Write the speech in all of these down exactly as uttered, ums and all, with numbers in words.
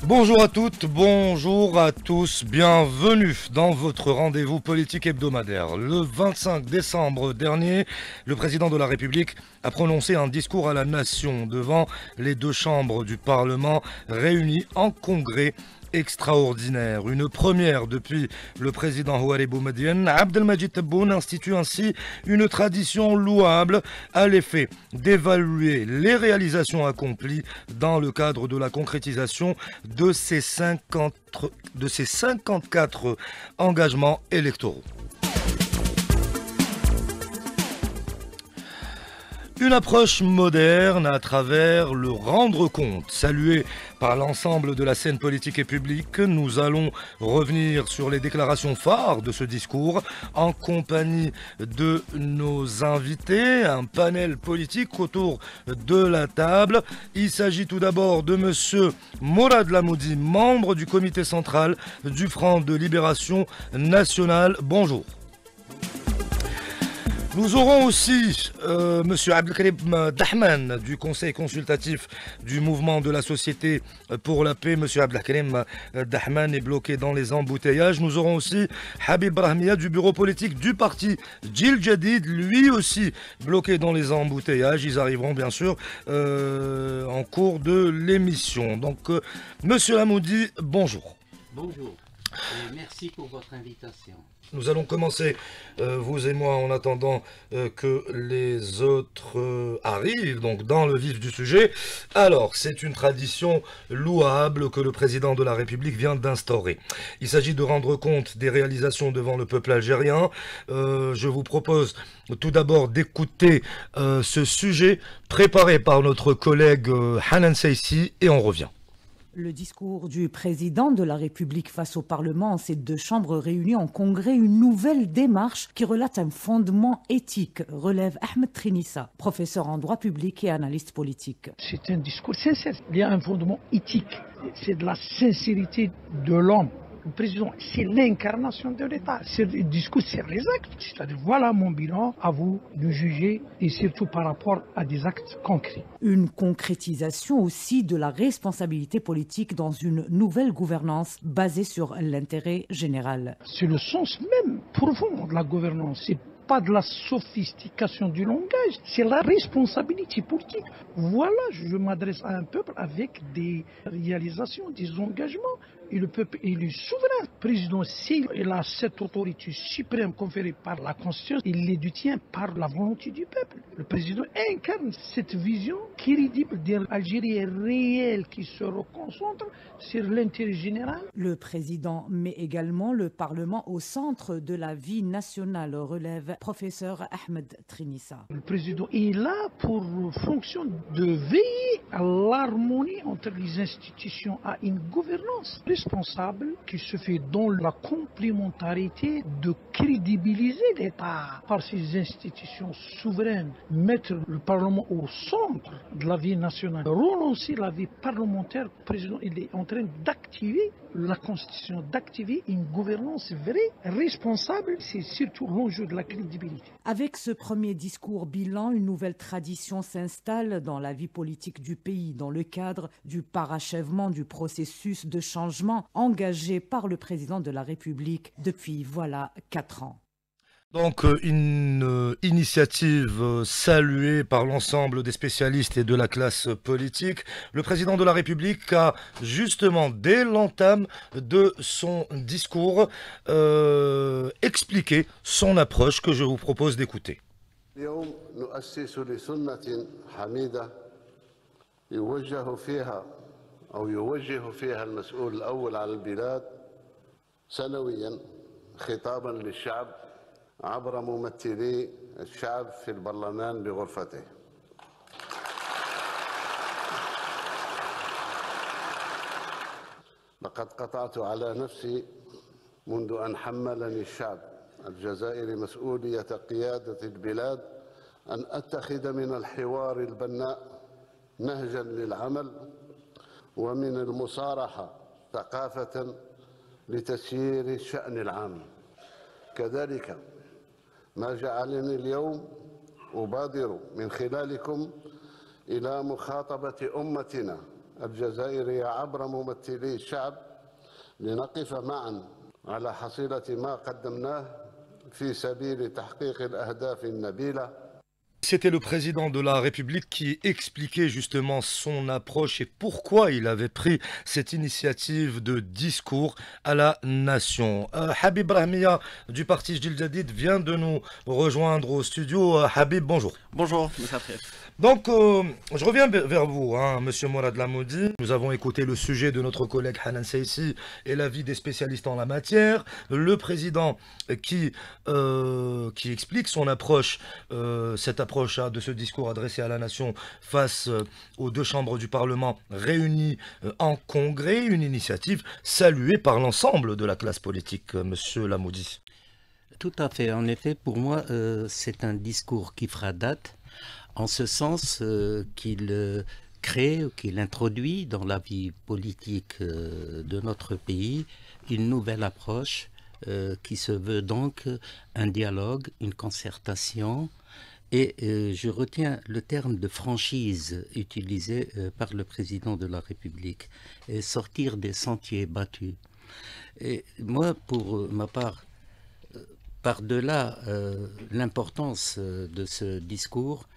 Bonjour à toutes, bonjour à tous, bienvenue dans votre rendez-vous politique hebdomadaire. Le vingt-cinq décembre dernier, le président de la République a prononcé un discours à la nation devant les deux chambres du Parlement réunies en congrès extraordinaire. Une première depuis le président Houari Boumediene. Abdelmajid Tebboune institue ainsi une tradition louable à l'effet d'évaluer les réalisations accomplies dans le cadre de la concrétisation de ces, cinquante, de ces cinquante-quatre engagements électoraux. Une approche moderne à travers le rendre compte. Salué par l'ensemble de la scène politique et publique, nous allons revenir sur les déclarations phares de ce discours en compagnie de nos invités, un panel politique autour de la table. Il s'agit tout d'abord de monsieur Morad Lamoudi, membre du comité central du Front de Libération Nationale. Bonjour. Nous aurons aussi euh, M. Abdelkarim Dahman du Conseil consultatif du mouvement de la Société pour la paix. M. Abdelkarim Dahman est bloqué dans les embouteillages. Nous aurons aussi Habib Brahmia du bureau politique du parti Djil Jadid, lui aussi bloqué dans les embouteillages. Ils arriveront bien sûr euh, en cours de l'émission. Donc, euh, M. Lamoudi, bonjour. Bonjour et merci pour votre invitation. Nous allons commencer, euh, vous et moi, en attendant euh, que les autres euh, arrivent, donc dans le vif du sujet. Alors, c'est une tradition louable que le président de la République vient d'instaurer. Il s'agit de rendre compte des réalisations devant le peuple algérien. Euh, je vous propose tout d'abord d'écouter euh, ce sujet préparé par notre collègue euh, Hanan Seissi et on revient. Le discours du président de la République face au Parlement en ces deux chambres réunies en congrès, une nouvelle démarche qui relate un fondement éthique, relève Ahmed Trinissa, professeur en droit public et analyste politique. C'est un discours sincère, il y a un fondement éthique, c'est de la sincérité de l'homme. Le président, c'est l'incarnation de l'État. C'est le discours sur les actes. C'est-à-dire, voilà mon bilan, à vous de juger, et surtout par rapport à des actes concrets. Une concrétisation aussi de la responsabilité politique dans une nouvelle gouvernance basée sur l'intérêt général. C'est le sens même profond de la gouvernance. C'est pas de la sophistication du langage, c'est la responsabilité politique. Voilà, je m'adresse à un peuple avec des réalisations, des engagements. Et le peuple est le souverain. Le président, s'il a cette autorité suprême conférée par la Constitution, il les détient par la volonté du peuple. Le président incarne cette vision crédible d'une Algérie réelle qui se reconcentre sur l'intérêt général. Le président met également le Parlement au centre de la vie nationale, relève professeur Ahmed Trinissa. Le président est là pour fonction de veiller à l'harmonie entre les institutions, à une gouvernance responsable qui se fait dans la complémentarité de crédibiliser l'État par ses institutions souveraines, mettre le Parlement au centre de la vie nationale, relancer la vie parlementaire. Le président il est en train d'activer la Constitution, d'activer une gouvernance vraie, responsable. C'est surtout l'enjeu de la crédibilité. Avec ce premier discours bilan, une nouvelle tradition s'installe dans la vie politique du pays, dans le cadre du parachèvement du processus de changement engagé par le président de la République depuis voilà quatre ans. Donc une euh, initiative euh, saluée par l'ensemble des spécialistes et de la classe politique. Le président de la République a justement, dès l'entame de son discours, euh, expliqué son approche que je vous propose d'écouter. أو يوجه فيها المسؤول الأول على البلاد سنويا خطابا للشعب عبر ممثلي الشعب في البرلمان بغرفته. لقد قطعت على نفسي منذ أن حملني الشعب الجزائري مسؤولية قيادة البلاد أن أتخذ من الحوار البناء نهجا للعمل ومن المصارحة ثقافة لتسيير الشأن العام. كذلك ما جعلني اليوم أبادر من خلالكم إلى مخاطبة أمتنا الجزائري عبر ممثلي الشعب لنقف معا على حصيلة ما قدمناه في سبيل تحقيق الأهداف النبيلة. C'était le président de la République qui expliquait justement son approche et pourquoi il avait pris cette initiative de discours à la nation. Euh, Habib Brahmia du parti Jil Jadid vient de nous rejoindre au studio. Euh, Habib, bonjour. Bonjour, monsieur Afref. Donc, euh, je reviens vers vous, hein, monsieur Mourad Lamoudi. Nous avons écouté le sujet de notre collègue Hanan Seissi et l'avis des spécialistes en la matière. Le président qui, euh, qui explique son approche, euh, cette approche hein, de ce discours adressé à la nation face euh, aux deux chambres du Parlement réunies euh, en congrès, une initiative saluée par l'ensemble de la classe politique, euh, monsieur Lamoudi. Tout à fait. En effet, pour moi, euh, c'est un discours qui fera date, en ce sens euh, qu'il euh, crée, qu'il introduit dans la vie politique euh, de notre pays une nouvelle approche euh, qui se veut donc un dialogue, une concertation, et euh, je retiens le terme de franchise utilisé euh, par le président de la République, et sortir des sentiers battus. Et moi, pour ma part, par-delà euh, l'importance euh, de ce discours,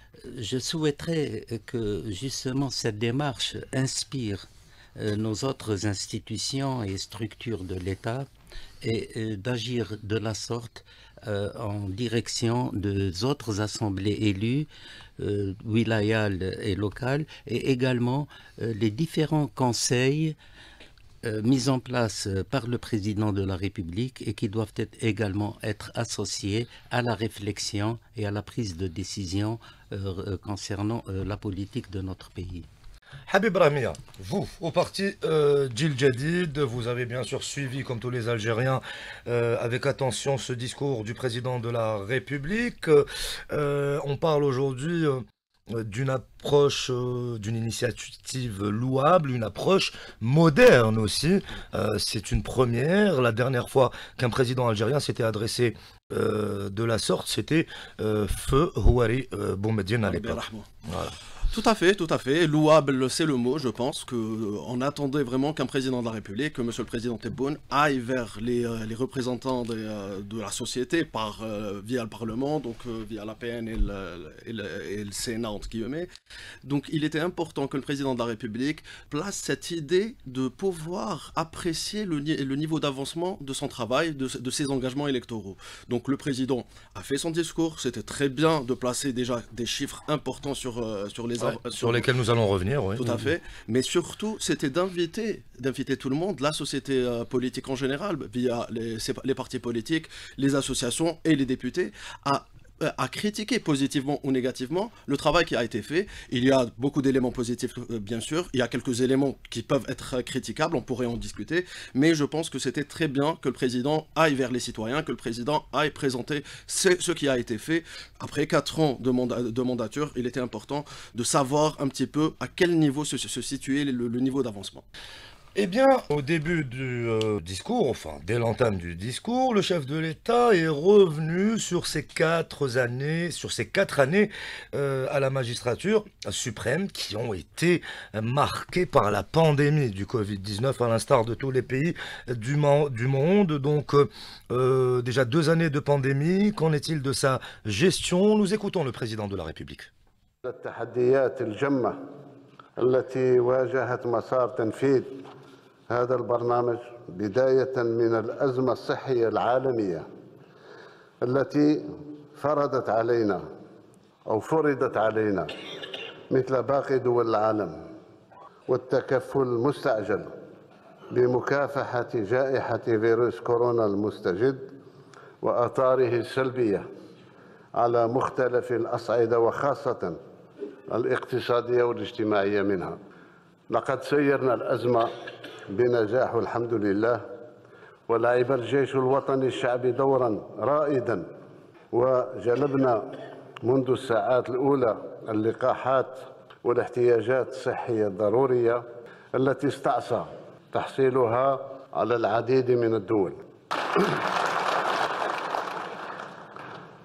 je souhaiterais que justement cette démarche inspire euh, nos autres institutions et structures de l'État et euh, d'agir de la sorte euh, en direction des autres assemblées élues, euh, wilayales et locales, et également euh, les différents conseils Euh, mis en place euh, par le président de la République et qui doivent être également être associés à la réflexion et à la prise de décision euh, concernant euh, la politique de notre pays. Habib Brahmia, vous, au parti euh, Jil Jadid, vous avez bien sûr suivi, comme tous les Algériens, euh, avec attention ce discours du président de la République. Euh, on parle aujourd'hui euh, d'une approche, euh, d'une initiative louable, une approche moderne aussi. Euh, c'est une première. La dernière fois qu'un président algérien s'était adressé euh, de la sorte, c'était euh, Feu Houari euh, Boumediene à l'époque. Voilà. Tout à fait, tout à fait. Louable, c'est le mot. Je pense qu'on attendait vraiment qu'un président de la République, que monsieur le président Tebboune, aille vers les, euh, les représentants de, euh, de la société par, euh, via le Parlement, donc euh, via la P N et le, et le, et le Sénat, entre guillemets. Donc il était important que le président de la République place cette idée de pouvoir apprécier le, le niveau d'avancement de son travail, de, de ses engagements électoraux. Donc le président a fait son discours. C'était très bien de placer déjà des chiffres importants sur, euh, sur les Ouais, sur, sur lesquels nous allons revenir, oui. Tout à fait. Mais surtout, c'était d'inviter, d'inviter tout le monde, la société euh, politique en général, via les, les partis politiques, les associations et les députés, à à critiquer positivement ou négativement le travail qui a été fait. Il y a beaucoup d'éléments positifs, euh, bien sûr. Il y a quelques éléments qui peuvent être critiquables, on pourrait en discuter. Mais je pense que c'était très bien que le président aille vers les citoyens, que le président aille présenter ce, ce qui a été fait. Après quatre ans de, mandat, de mandature, il était important de savoir un petit peu à quel niveau se, se situait le, le niveau d'avancement. Eh bien, au début du euh, discours, enfin, dès l'entame du discours, le chef de l'État est revenu sur ces quatre années, sur ces quatre années euh, à la magistrature suprême qui ont été marquées par la pandémie du Covid dix-neuf, à l'instar de tous les pays du, du monde. Donc, euh, déjà deux années de pandémie, qu'en est-il de sa gestion? Nous écoutons le président de la République. هذا البرنامج بداية من الأزمة الصحية العالمية التي فرضت علينا أو فرضت علينا مثل باقي دول العالم والتكفل المستعجل بمكافحة جائحة فيروس كورونا المستجد وآثاره السلبية على مختلف الأصعدة وخاصة الاقتصادية والاجتماعية منها. لقد سيرنا الأزمة بنجاح الحمد لله، ولعب الجيش الوطني الشعبي دورا رائدا، وجلبنا منذ الساعات الأولى اللقاحات والاحتياجات الصحية الضرورية التي استعصى تحصيلها على العديد من الدول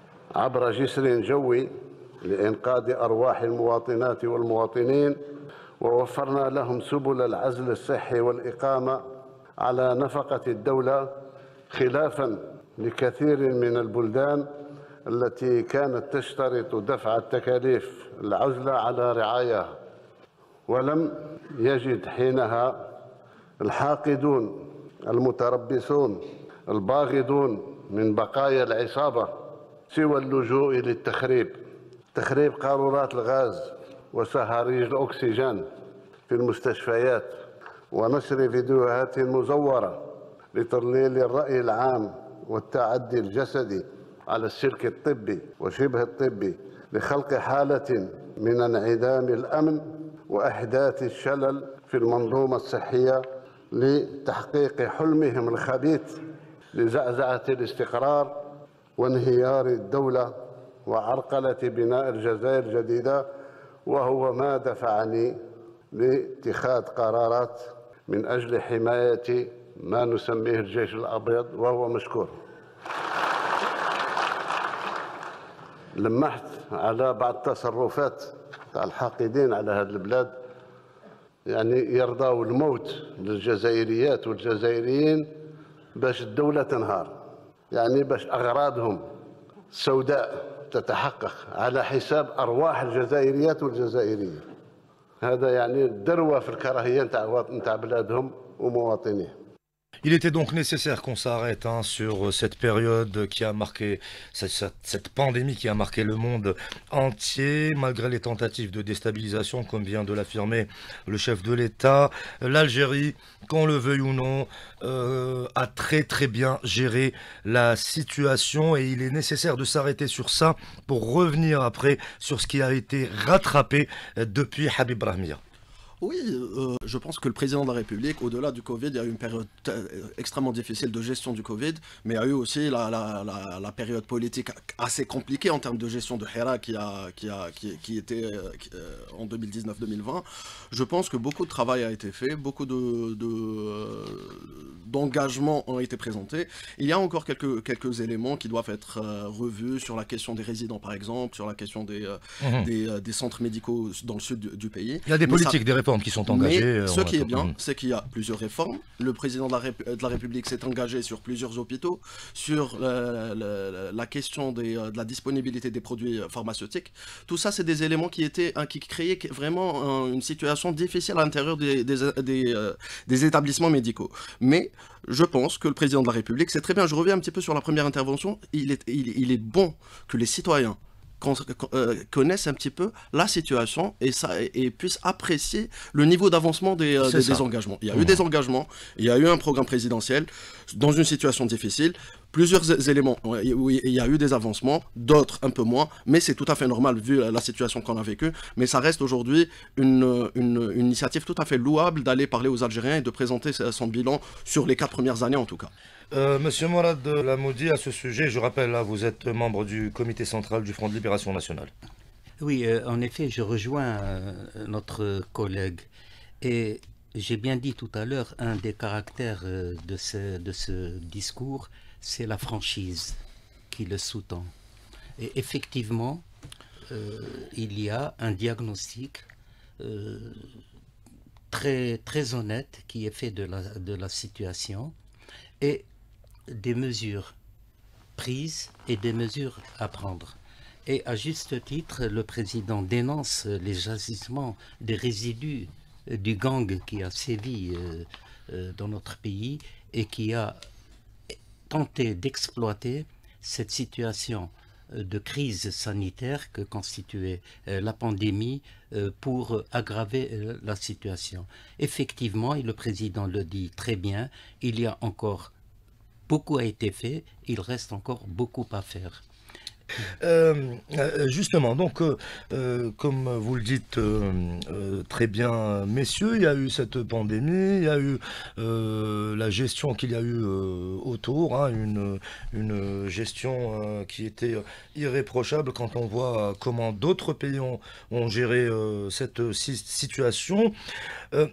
عبر جسر جوي لإنقاذ أرواح المواطنات والمواطنين ووفرنا لهم سبل العزل الصحي والإقامة على نفقة الدولة خلافا لكثير من البلدان التي كانت تشترط دفع التكاليف العزلة على رعاياها. ولم يجد حينها الحاقدون المتربصون الباغضون من بقايا العصابة سوى اللجوء للتخريب، تخريب قارورات الغاز وسهاريج الأكسجين في المستشفيات، ونشر فيديوهات مزورة لتضليل الرأي العام والتعدي الجسدي على السلك الطبي وشبه الطبي لخلق حالة من انعدام الأمن وإحداث الشلل في المنظومة الصحية لتحقيق حلمهم الخبيث لزعزعة الاستقرار وانهيار الدولة وعرقلة بناء الجزائر الجديدة، وهو ما دفعني لاتخاذ قرارات من أجل حماية ما نسميه الجيش الأبيض، وهو مشكور. لمحت على بعض التصرفات تاع الحاقدين على هذه البلاد، يعني يرضوا الموت للجزائريات والجزائريين باش الدولة تنهار، يعني باش أغراضهم السوداء تتحقق على حساب أرواح الجزائريات والجزائريين. هذا يعني الدروة في الكراهية نتاع بلادهم ومواطنيهم. Il était donc nécessaire qu'on s'arrête hein, sur cette période qui a marqué, cette, cette pandémie qui a marqué le monde entier, malgré les tentatives de déstabilisation, comme vient de l'affirmer le chef de l'État. L'Algérie, qu'on le veuille ou non, euh, a très très bien géré la situation et il est nécessaire de s'arrêter sur ça pour revenir après sur ce qui a été rattrapé depuis Habib Brahmia. Oui, euh, je pense que le président de la République, au-delà du Covid, il y a eu une période extrêmement difficile de gestion du Covid, mais il y a eu aussi la, la, la, la période politique assez compliquée en termes de gestion de Hera qui, a, qui, a, qui, qui était qui, euh, en deux mille dix-neuf deux mille vingt. Je pense que beaucoup de travail a été fait, beaucoup de, de, euh, d'engagements ont été présentés. Il y a encore quelques, quelques éléments qui doivent être euh, revus sur la question des résidents, par exemple, sur la question des, euh, mmh. des, euh, des centres médicaux dans le sud du, du pays. Il y a des mais politiques, ça... des réformes qui sont engagées. Mais ce qui est bien, c'est qu'il y a plusieurs réformes. Le président de la, Rép de la République s'est engagé sur plusieurs hôpitaux, sur la, la, la question des, de la disponibilité des produits pharmaceutiques. Tout ça, c'est des éléments qui, étaient, qui créaient vraiment une situation difficile à l'intérieur des, des, des, des établissements médicaux. Mais je pense que le président de la République, c'est très bien, je reviens un petit peu sur la première intervention, il est, il, il est bon que les citoyens connaissent un petit peu la situation et, ça, et, et puissent apprécier le niveau d'avancement des, des, des engagements. Il y a mmh. eu des engagements, il y a eu un programme présidentiel dans une situation difficile, plusieurs éléments, oui, il y a eu des avancements, d'autres un peu moins, mais c'est tout à fait normal vu la situation qu'on a vécue, mais ça reste aujourd'hui une, une, une initiative tout à fait louable d'aller parler aux Algériens et de présenter son bilan sur les quatre premières années en tout cas. Euh, Monsieur Morad Lamoudi, à ce sujet, je rappelle, là, vous êtes membre du comité central du Front de Libération Nationale. Oui, euh, en effet, je rejoins euh, notre collègue. Et j'ai bien dit tout à l'heure, un des caractères euh, de, ce, de ce discours, c'est la franchise qui le sous-tend. Et effectivement, euh, il y a un diagnostic euh, très, très honnête qui est fait de la, de la situation. Et des mesures prises et des mesures à prendre. Et à juste titre, le président dénonce les agissements des résidus du gang qui a sévi euh, euh, dans notre pays et qui a tenté d'exploiter cette situation de crise sanitaire que constituait euh, la pandémie euh, pour aggraver euh, la situation. Effectivement, et le président le dit très bien, il y a encore beaucoup a été fait, il reste encore beaucoup à faire. Euh, justement, donc, euh, comme vous le dites euh, euh, très bien, messieurs, il y a eu cette pandémie, il y a eu euh, la gestion qu'il y a eu euh, autour, hein, une, une gestion euh, qui était irréprochable quand on voit comment d'autres pays ont, ont géré euh, cette situation. Euh,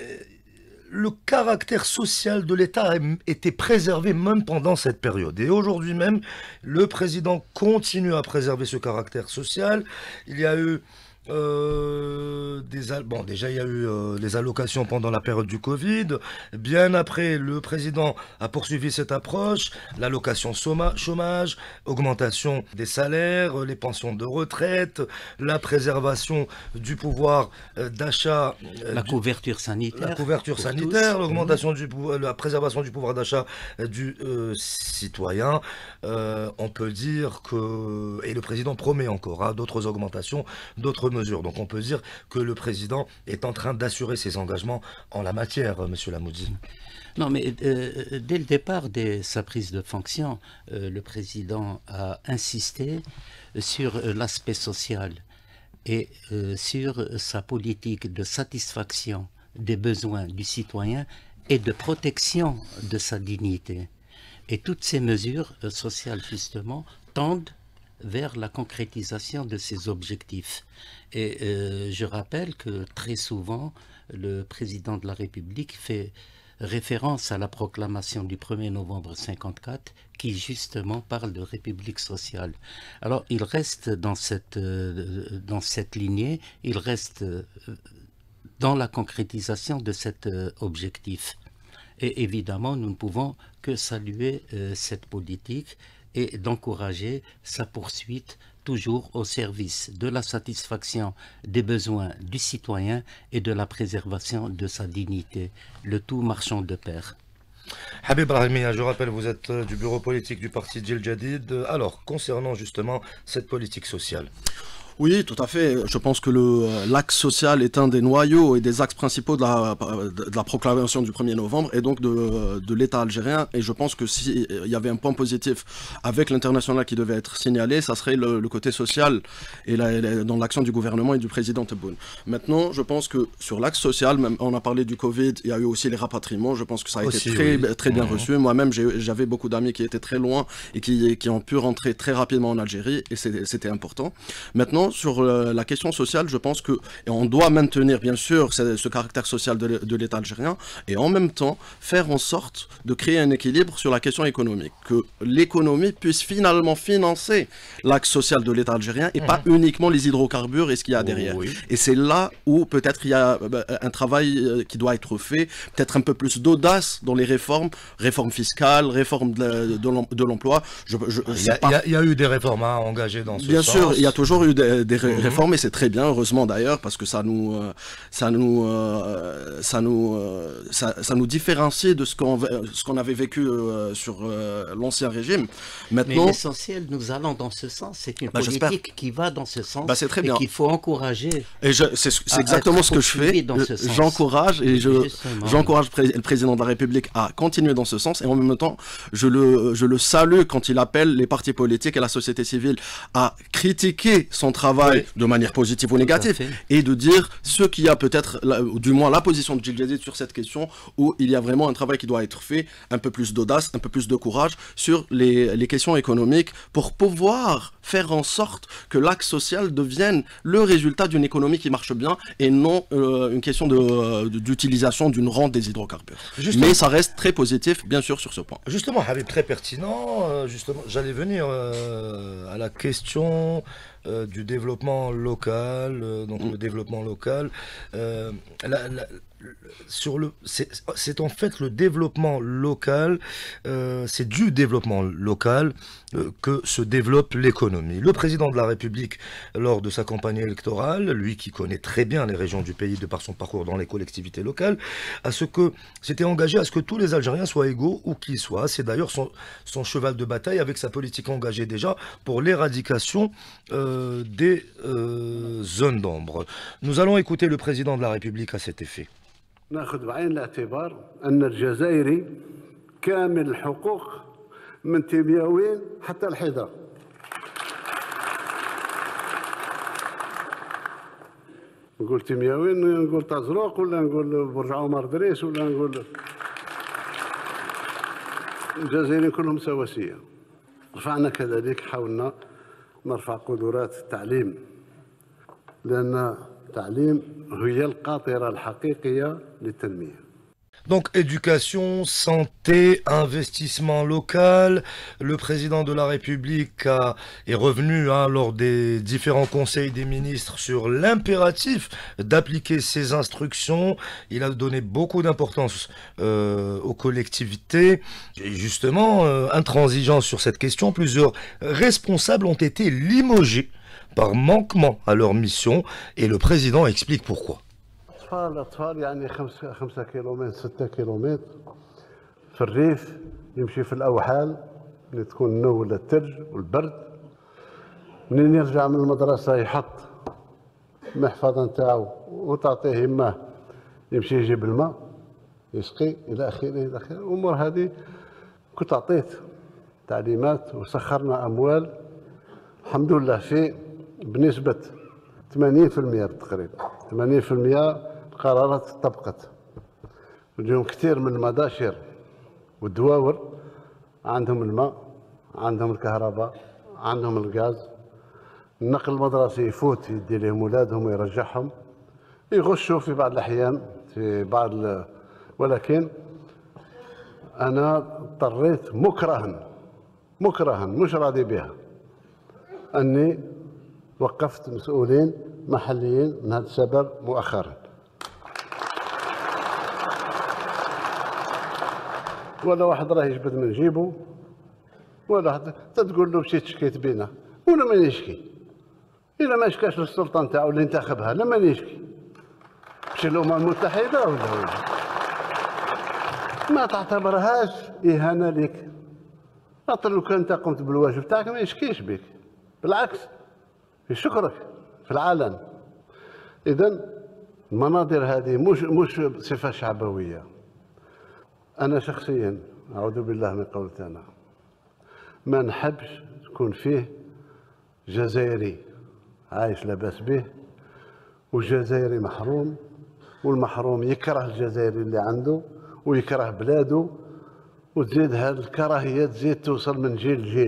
Le caractère social de l'État a été préservé même pendant cette période. Et aujourd'hui même, le président continue à préserver ce caractère social. Il y a eu Euh, des al- bon, déjà, il y a eu euh, les allocations pendant la période du Covid. Bien après, le président a poursuivi cette approche. L'allocation soma- chômage, augmentation des salaires, euh, les pensions de retraite, la préservation du pouvoir euh, d'achat, euh, La du- couverture sanitaire. la couverture pour sanitaire, tous. l'augmentation du pouvoir, la préservation du pouvoir d'achat euh, du euh, citoyen. Euh, on peut dire que, et le président promet encore hein, d'autres augmentations, d'autres mesures. Donc on peut dire que le président est en train d'assurer ses engagements en la matière, euh, Monsieur Lamouzi. Non, mais euh, dès le départ de sa prise de fonction, euh, le président a insisté sur euh, l'aspect social et euh, sur sa politique de satisfaction des besoins du citoyen et de protection de sa dignité. Et toutes ces mesures euh, sociales, justement, tendent vers la concrétisation de ces objectifs. Et euh, je rappelle que très souvent, le président de la République fait référence à la proclamation du premier novembre cinquante-quatre qui justement parle de République sociale. Alors il reste dans cette, euh, dans cette lignée, il reste euh, dans la concrétisation de cet euh, objectif. Et évidemment, nous ne pouvons que saluer euh, cette politique et d'encourager sa poursuite toujours au service de la satisfaction des besoins du citoyen et de la préservation de sa dignité, le tout marchant de pair. Habib Brahimia, je rappelle, vous êtes euh, du bureau politique du parti Djil Jadid. Alors, concernant justement cette politique sociale. Oui, tout à fait. Je pense que le l'axe social est un des noyaux et des axes principaux de la, de la proclamation du premier novembre et donc de, de l'État algérien. Et je pense que s'il y avait un point positif avec l'international qui devait être signalé, ça serait le, le côté social et la, la, dans l'action du gouvernement et du président Tebboune. Maintenant, je pense que sur l'axe social, même, on a parlé du Covid, il y a eu aussi les rapatriements. Je pense que ça a aussi, été très, oui. très bien mmh. reçu. Moi-même, j'avais beaucoup d'amis qui étaient très loin et qui, qui ont pu rentrer très rapidement en Algérie et c'était important. Maintenant, sur la question sociale, je pense que et on doit maintenir bien sûr ce, ce caractère social de, de l'État algérien et en même temps faire en sorte de créer un équilibre sur la question économique, que l'économie puisse finalement financer l'axe social de l'État algérien et mmh. pas uniquement les hydrocarbures et ce qu'il y a derrière. Oui. Et c'est là où peut-être il y a un travail qui doit être fait, peut-être un peu plus d'audace dans les réformes, réformes fiscales, réformes de, de l'emploi. Je, je, il, y a, pas... il, y a, il y a eu des réformes hein, engagées dans ce bien sens. Bien sûr, il y a toujours eu des, des mmh. réformes et c'est très bien, heureusement d'ailleurs, parce que ça nous, euh, ça nous, euh, ça nous, euh, ça, ça nous différencie de ce qu'on, ce qu'on avait vécu euh, sur euh, l'ancien régime. Maintenant, mais l'essentiel, nous allons dans ce sens. C'est une bah, politique qui va dans ce sens bah, c'est très bien. Et qu'il faut encourager. Et c'est exactement ce que je fais. J'encourage et je, j'encourage le président de la République à continuer dans ce sens et en même temps, je le, je le salue quand il appelle les partis politiques et la société civile à critiquer son travail oui. de manière positive ou négative et de dire ce qu'il y a peut-être, du moins la position de Djil Jadid sur cette question où il y a vraiment un travail qui doit être fait, un peu plus d'audace, un peu plus de courage sur les, les questions économiques pour pouvoir faire en sorte que l'axe social devienne le résultat d'une économie qui marche bien et non euh, une question d'utilisation d'une rente des hydrocarbures. Justement. Mais ça reste très positif, bien sûr, sur ce point. Justement, Habib, très pertinent. Euh, justement, j'allais venir euh, à la question euh, du développement local, euh, donc mmh. le développement local. Euh, la, la, sur le, c'est en fait le développement local, euh, c'est du développement local euh, que se développe l'économie. Le président de la République, lors de sa campagne électorale, lui qui connaît très bien les régions du pays de par son parcours dans les collectivités locales, à ce que s'était engagé à ce que tous les Algériens soient égaux où qu'ils soient. C'est d'ailleurs son, son cheval de bataille avec sa politique engagée déjà pour l'éradication euh, des euh, zones d'ombre. Nous allons écouter le président de la République à cet effet. ناخذ بعين الاعتبار أن الجزائري كامل الحقوق من تيمياوين حتى الحيدر. نقول تيمياوين نقول طازروق ولا نقول برج عمر دريس ولا نقول الجزائريين كلهم سواسية. رفعنا كذلك حاولنا نرفع قدرات التعليم لأن التعليم هي القاطرة الحقيقية للتنمية. Donc éducation, santé, investissement local. Le président de la République a, est revenu hein, lors des différents conseils des ministres sur l'impératif d'appliquer ces instructions. Il a donné beaucoup d'importance euh, aux collectivités. Et justement, euh, intransigeant sur cette question, plusieurs responsables ont été limogés par manquement à leur mission et le président explique pourquoi. أطفال الأطفال يعني خمسة خمسة كيلومتر ستة كيلومتر في الريف يمشي في الأوحال اللي تكون النو ولا الثلج والبرد منين يرجع من المدرسة يحط المحفظة نتاعو وتعطيه يماه يمشي يجيب الماء يسقي إلى آخره إلى آخره الأمور هذه كنت أعطيت تعليمات وسخرنا أموال الحمد لله في بنسبة ثمانين بالمئة تقريبا ثمانين بالمئة القرارات طبقت اليوم كثير من المداشر والدواور عندهم الماء عندهم الكهرباء عندهم الغاز النقل المدرسي يفوت يدي لهم اولادهم ويرجعهم يغشوا في بعض الاحيان في بعض ال... ولكن انا اضطريت مكرها مكرها مش راضي بها اني وقفت مسؤولين محليين من هذا السبب مؤخرا ولا واحد راه يجبد من جيبه ولا واحد تقول له مشيت شكيت بينا ولا من يشكي الا ما شكاش للسلطه نتاعو اللي انتخبها لما يشكي مشي الامم المتحده ولا ولا ما تعتبرهاش اهانه لك خاطر لو كان انت قمت بالواجب تاعك ما يشكيش بك بالعكس يشكرك في العالم. اذا المناظر هذه مش مش صفه شعبويه. انا شخصيا اعوذ بالله من قولت انا ما نحبش تكون فيه جزائري عايش لاباس به والجزائري محروم والمحروم يكره الجزائري اللي عنده ويكره بلاده وتزيد هذه الكراهيه تزيد توصل من جيل لجيل.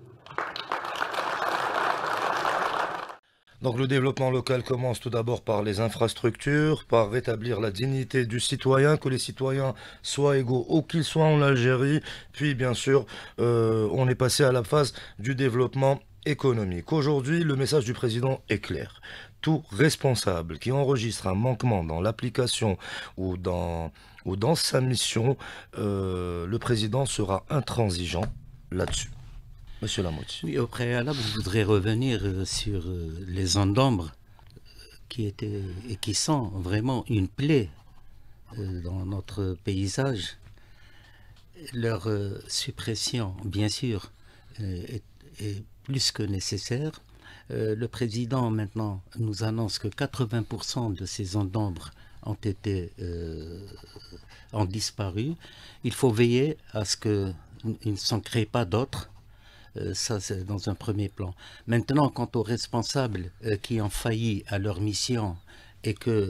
Donc le développement local commence tout d'abord par les infrastructures, par rétablir la dignité du citoyen, que les citoyens soient égaux où qu'ils soient en Algérie. Puis bien sûr, euh, on est passé à la phase du développement économique. Aujourd'hui, le message du président est clair. Tout responsable qui enregistre un manquement dans l'application ou dans, ou dans sa mission, euh, le président sera intransigeant là-dessus. Monsieur Lamothe. Oui, au préalable, je voudrais revenir sur les ondes d'ombre qui étaient et qui sont vraiment une plaie dans notre paysage. Leur suppression, bien sûr, est, est plus que nécessaire. Le président maintenant nous annonce que quatre-vingts pour cent de ces ondes d'ombre ont été euh, ont disparu. Il faut veiller à ce qu'il ne s'en crée pas d'autres. Euh, ça, c'est dans un premier plan. Maintenant, quant aux responsables euh, qui ont failli à leur mission et que,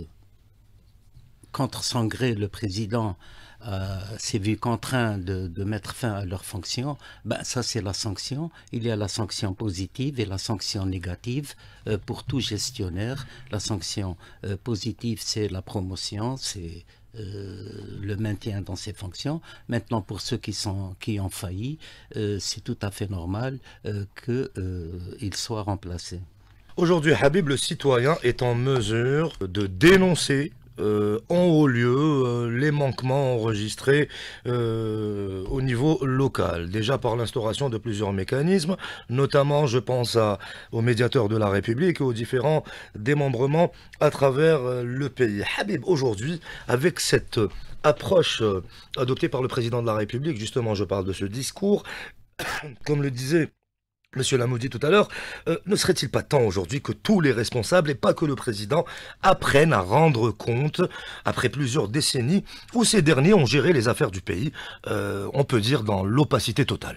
contre son gré, le président euh, s'est vu contraint de, de mettre fin à leurs fonctions, ben, ça, c'est la sanction. Il y a la sanction positive et la sanction négative euh, pour tout gestionnaire. La sanction euh, positive, c'est la promotion, c'est Euh, le maintien dans ses fonctions. Maintenant, pour ceux qui, sont, qui ont failli, euh, c'est tout à fait normal euh, qu'ils euh, soient remplacés. Aujourd'hui, Habib, le citoyen, est en mesure de dénoncer Euh, en haut lieu euh, les manquements enregistrés euh, au niveau local, déjà par l'instauration de plusieurs mécanismes, notamment je pense à, aux médiateurs de la République et aux différents démembrements à travers euh, le pays. Habib, aujourd'hui, avec cette euh, approche euh, adoptée par le président de la République, justement je parle de ce discours, comme le disait Monsieur Lamothe tout à l'heure, euh, ne serait-il pas temps aujourd'hui que tous les responsables, et pas que le président, apprennent à rendre compte, après plusieurs décennies, où ces derniers ont géré les affaires du pays, euh, on peut dire dans l'opacité totale?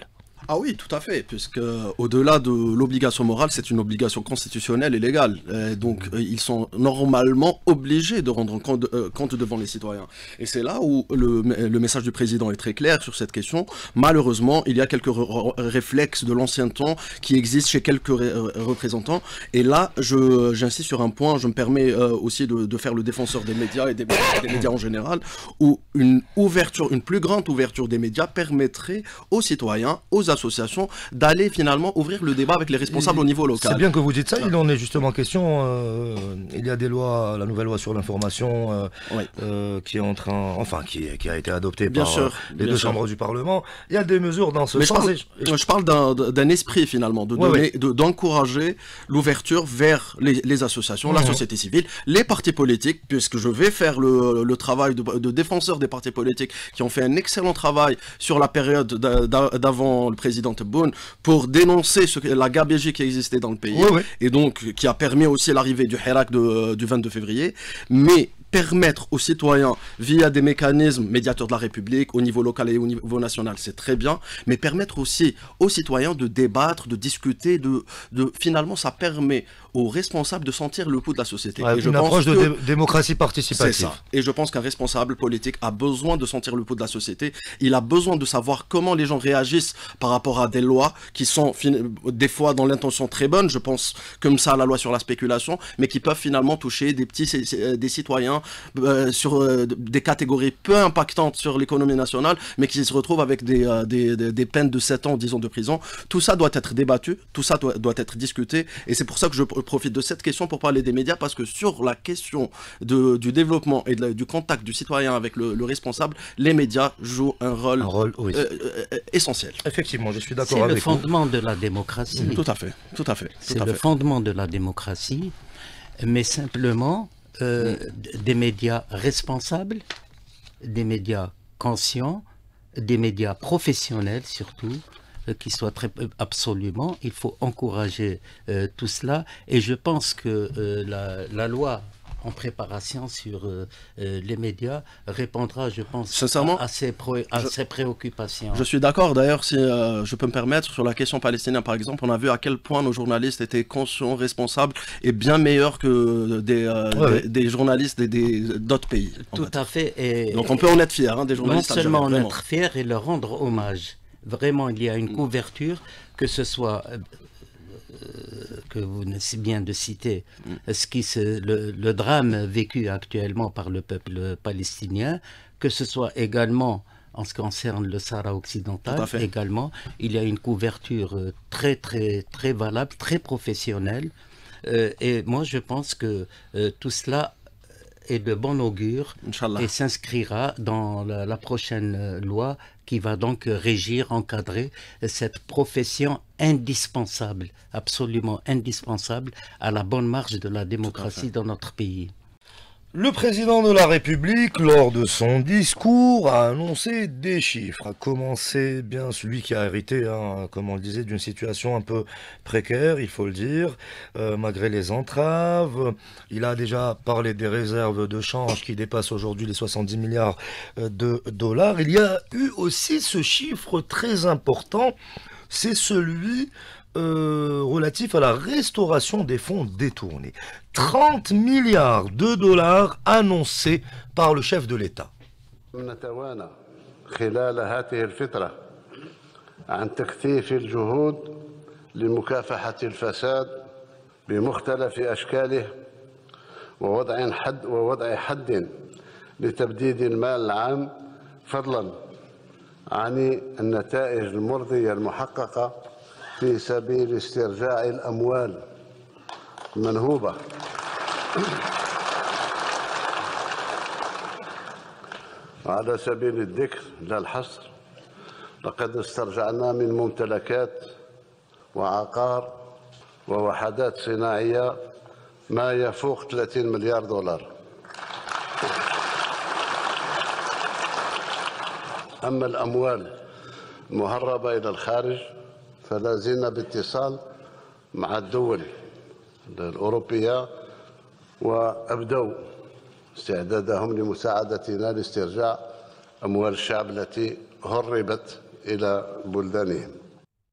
Ah oui, tout à fait, puisque au-delà de l'obligation morale, c'est une obligation constitutionnelle et légale. Et donc, euh, ils sont normalement obligés de rendre compte, euh, compte devant les citoyens. Et c'est là où le, le message du président est très clair sur cette question. Malheureusement, il y a quelques réflexes de l'ancien temps qui existent chez quelques représentants. Et là, je, j'insiste sur un point, je me permets euh, aussi de, de faire le défenseur des médias et des, des médias en général, où une ouverture, une plus grande ouverture des médias permettrait aux citoyens, aux associations, d'aller finalement ouvrir le débat avec les responsables Et au niveau local. C'est bien que vous dites ça, il en est justement question. Euh, il y a des lois, la nouvelle loi sur l'information euh, Oui. euh, qui est en train, enfin qui, qui a été adoptée Bien par sûr, euh, les bien deux sûr. chambres du Parlement. Il y a des mesures dans ce Mais je sens. parle, et je- je parle d'un, d'un esprit finalement, de Ouais, donner, ouais. de- d'encourager l'ouverture vers les, les associations, la Mhm. société civile, les partis politiques, puisque je vais faire le, le travail de, de défenseur des partis politiques qui ont fait un excellent travail sur la période d'a- d'a- d'avant le président Tebboune pour dénoncer ce, que- la gabégie qui existait dans le pays Ouais, ouais. et donc qui a permis aussi l'arrivée du Hirak de- du vingt-deux février. Mais permettre aux citoyens, via des mécanismes médiateurs de la République, au niveau local et au niveau national, c'est très bien, mais permettre aussi aux citoyens de débattre, de discuter, de, de finalement, ça permet aux responsables de sentir le pouls de la société. Ouais, Et je une pense approche de que- dé- démocratie c'est participative. ça. Et je pense qu'un responsable politique a besoin de sentir le pouls de la société. Il a besoin de savoir comment les gens réagissent par rapport à des lois qui sont fin- des fois dans l'intention très bonne. Je pense comme ça à la loi sur la spéculation, mais qui peuvent finalement toucher des petits c- c- des citoyens euh, sur euh, des catégories peu impactantes sur l'économie nationale, mais qui se retrouvent avec des, euh, des, des, des peines de sept ans, dix ans de prison. Tout ça doit être débattu, tout ça doit, doit être discuté. Et c'est pour ça que je profite de cette question pour parler des médias, parce que sur la question de, du développement et de la- du contact du citoyen avec le, le responsable, les médias jouent un rôle, Un rôle, oui. euh, euh, essentiel. Effectivement, je suis d'accord C'est le avec vous. fondement de la démocratie. Tout à fait, tout à fait. tout C'est à le fait. fondement de la démocratie, mais simplement euh, d- des médias responsables, des médias conscients, des médias professionnels surtout, euh, qui soient très euh, absolument. Il faut encourager euh, tout cela, et je pense que euh, la, la loi en préparation sur euh, euh, les médias répondra, je pense, Sincèrement, à, à ces, pro- à je- ces préoccupations. Je suis d'accord. D'ailleurs, si euh, je peux me permettre, sur la question palestinienne, par exemple, on a vu à quel point nos journalistes étaient conscients, responsables et bien meilleurs que des, euh, Ouais, des, ouais. des journalistes des- des- d'autres pays. en Tout fait. à fait. Et, Donc on peut en être fier, hein, des non journalistes seulement en algériens, être fier et leur rendre hommage. Vraiment, il y a une couverture, que ce soit, euh, euh, que vous venez si bien de citer, ce qui se, le, le drame vécu actuellement par le peuple palestinien, que ce soit également en ce qui concerne le Sahara Tout occidental, à fait. également, il y a une couverture euh, très, très, très valable, très professionnelle. Euh, et moi, je pense que euh, tout cela est de bon augure Inch'Allah. et s'inscrira dans la, la prochaine euh, loi qui va donc euh, régir, encadrer euh, cette profession indispensable, absolument indispensable à la bonne marche de la démocratie dans notre pays. Le président de la République, lors de son discours, a annoncé des chiffres. A commencé, bien, celui qui a hérité, hein, comme on le disait, d'une situation un peu précaire, il faut le dire, euh, malgré les entraves. Il a déjà parlé des réserves de change qui dépassent aujourd'hui les soixante-dix milliards de dollars. Il y a eu aussi ce chiffre très important, c'est celui euh, relatif à la restauration des fonds détournés. trente milliards de dollars annoncés par le chef de l'État. نتوانى خلال هذه الفترة عن تكثيف الجهود لمكافحة الفساد بمختلف أشكاله ووضع حد ووضع حد لتبديد المال العام فضلا عن النتائج المرضية المحققة في سبيل استرجاع الأموال المنهوبة على سبيل الذكر لا الحصر لقد استرجعنا من ممتلكات وعقار ووحدات صناعية ما يفوق ثلاثين مليار دولار. أما الأموال المهربة إلى الخارج فلا زلنا باتصال مع الدول الأوروبية وأبدوا استعدادهم لمساعدتنا لاسترجاع أموال الشعب التي هربت إلى بلدانهم.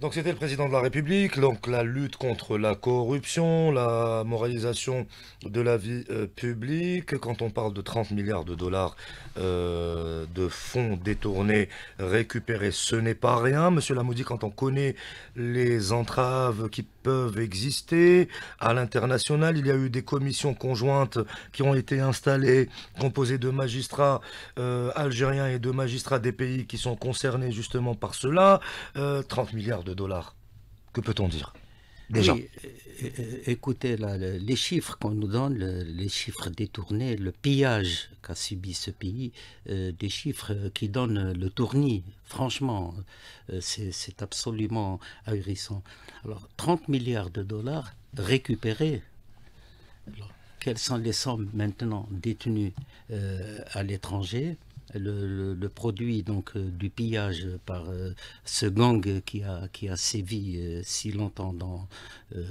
Donc c'était le président de la République, donc la lutte contre la corruption, la moralisation de la vie euh, publique. Quand on parle de trente milliards de dollars euh, de fonds détournés, récupérés, ce n'est pas rien. Monsieur Lamoudi, quand on connaît les entraves qui peuvent exister à l'international, il y a eu des commissions conjointes qui ont été installées, composées de magistrats euh, algériens et de magistrats des pays qui sont concernés justement par cela. Euh, trente milliards de dollars. Que peut-on dire déjà? Oui, écoutez, là, les chiffres qu'on nous donne, les chiffres détournés, le pillage qu'a subi ce pays, euh, des chiffres qui donnent le tournis, franchement, euh, c'est absolument ahurissant. Alors, trente milliards de dollars récupérés. Alors, quelles sont les sommes maintenant détenues euh, à l'étranger? Le, le, le produit donc euh, du pillage par euh, ce gang qui a, qui a sévi euh, si longtemps dans, euh,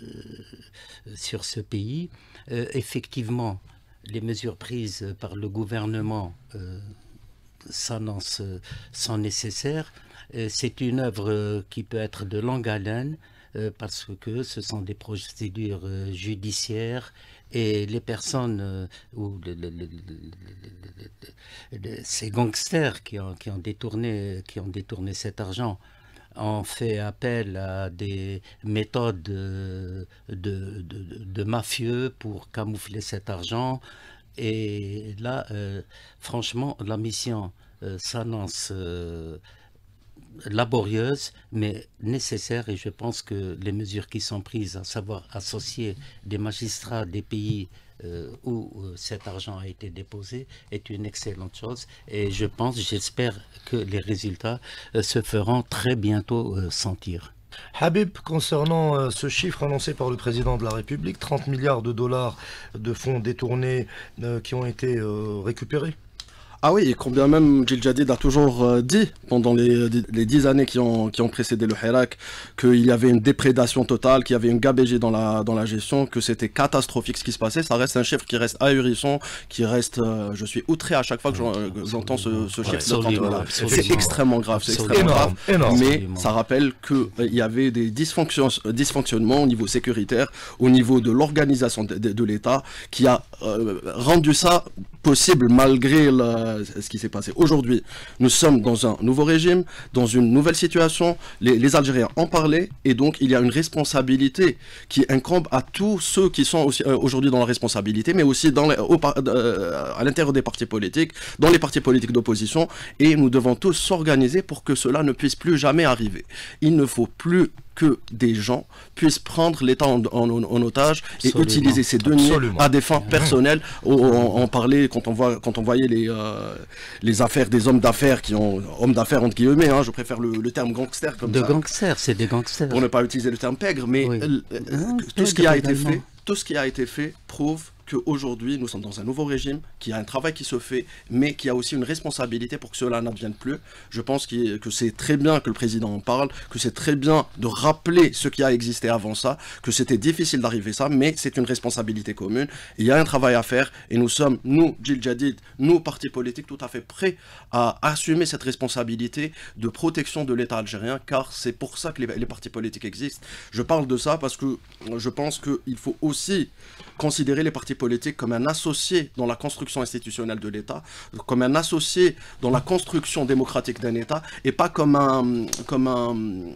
sur ce pays. Euh, effectivement, les mesures prises par le gouvernement euh, s'annoncent sans nécessaire. Euh, C'est une œuvre euh, qui peut être de longue haleine euh, parce que ce sont des procédures euh, judiciaires. Et les personnes, euh, ou le, le, le, le, le, ces gangsters qui ont, qui, ont détourné, qui ont détourné cet argent ont fait appel à des méthodes de, de, de, de mafieux pour camoufler cet argent. Et là, euh, franchement, la mission euh, s'annonce euh, laborieuse, mais nécessaire, et je pense que les mesures qui sont prises, à savoir associer des magistrats des pays euh, où euh, cet argent a été déposé, est une excellente chose, et je pense, j'espère que les résultats euh, se feront très bientôt euh, sentir. Habib, concernant euh, ce chiffre annoncé par le président de la République, trente milliards de dollars de fonds détournés euh, qui ont été euh, récupérés. Ah oui, et combien même Djil Jadid a toujours euh, dit pendant les, les dix années qui ont, qui ont précédé le Hirak qu'il y avait une déprédation totale, qu'il y avait une gabégie dans la, dans la gestion, que c'était catastrophique ce qui se passait. Ça reste un chiffre qui reste ahurissant, qui reste... Euh, je suis outré à chaque fois que j'entends ce, ce chiffre. Ouais, c'est extrêmement grave, c'est extrêmement énorme, grave. Énorme. Mais ça rappelle qu'il euh, y avait des dysfonctions, dysfonctionnements au niveau sécuritaire, au niveau de l'organisation de, de, de l'État, qui a euh, rendu ça possible malgré la, ce qui s'est passé. Aujourd'hui, nous sommes dans un nouveau régime, dans une nouvelle situation. Les, les Algériens en parlaient et donc il y a une responsabilité qui incombe à tous ceux qui sont aussi, euh, aujourd'hui dans la responsabilité, mais aussi dans les, au, euh, à l'intérieur des partis politiques, dans les partis politiques d'opposition, et nous devons tous s'organiser pour que cela ne puisse plus jamais arriver. Il ne faut plus que des gens puissent prendre l'État en, en, en otage et Absolument. utiliser ces deniers Absolument. à des fins personnelles. On, on, on parlait, quand on, voit, quand on voyait les, euh, les affaires des hommes d'affaires qui ont... Hommes d'affaires entre guillemets, hein, je préfère le, le terme gangster comme de ça. De gangsters, c'est des gangsters. Pour ne pas utiliser le terme pègre, mais oui. euh, non, tout, ce qui a été fait, tout ce qui a été fait prouve qu'aujourd'hui, nous sommes dans un nouveau régime, qu'il y a un travail qui se fait, mais qu'il y a aussi une responsabilité pour que cela n'advienne plus. Je pense que c'est très bien que le président en parle, que c'est très bien de rappeler ce qui a existé avant ça, que c'était difficile d'arriver à ça, mais c'est une responsabilité commune. Il y a un travail à faire, et nous sommes, nous, Djil Jadid, nous, partis politiques, tout à fait prêts à assumer cette responsabilité de protection de l'État algérien, car c'est pour ça que les, les partis politiques existent. Je parle de ça parce que je pense qu'il faut aussi considérer les partis politique comme un associé dans la construction institutionnelle de l'État, comme un associé dans la construction démocratique d'un État, et pas comme un, comme un,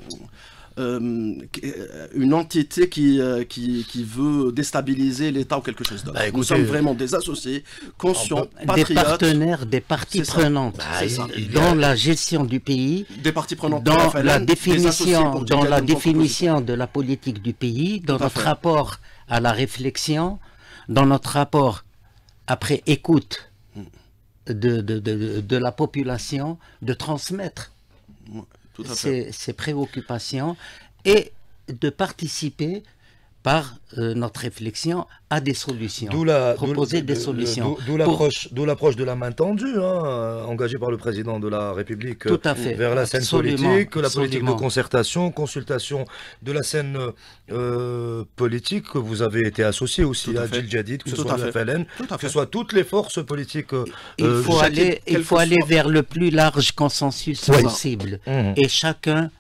euh, une entité qui, euh, qui, qui veut déstabiliser l'État ou quelque chose d'autre. Bah, Nous sommes vraiment des associés, conscients, peut... patriotes. Des partenaires, des parties prenantes bah, ça, dans la gestion du pays, des parties prenantes dans F L N, la définition, dans la définition de la politique du pays, dans notre fait. rapport à la réflexion, dans notre rapport après écoute de, de, de, de la population, de transmettre ces, ces préoccupations et de participer par euh, notre réflexion à des solutions, la, proposer la, des solutions. D'où l'approche pour... de la main tendue, hein, engagée par le président de la République Tout à fait. vers la scène Absolument. politique, la Absolument. politique de concertation, consultation de la scène euh, politique, que vous avez été associé aussi à Djil Jadid, que ce Tout soit le F L N, que ce soit toutes les forces politiques. Euh, il faut aller, il faut aller soit... vers le plus large consensus oui. possible. Mmh. Et chacun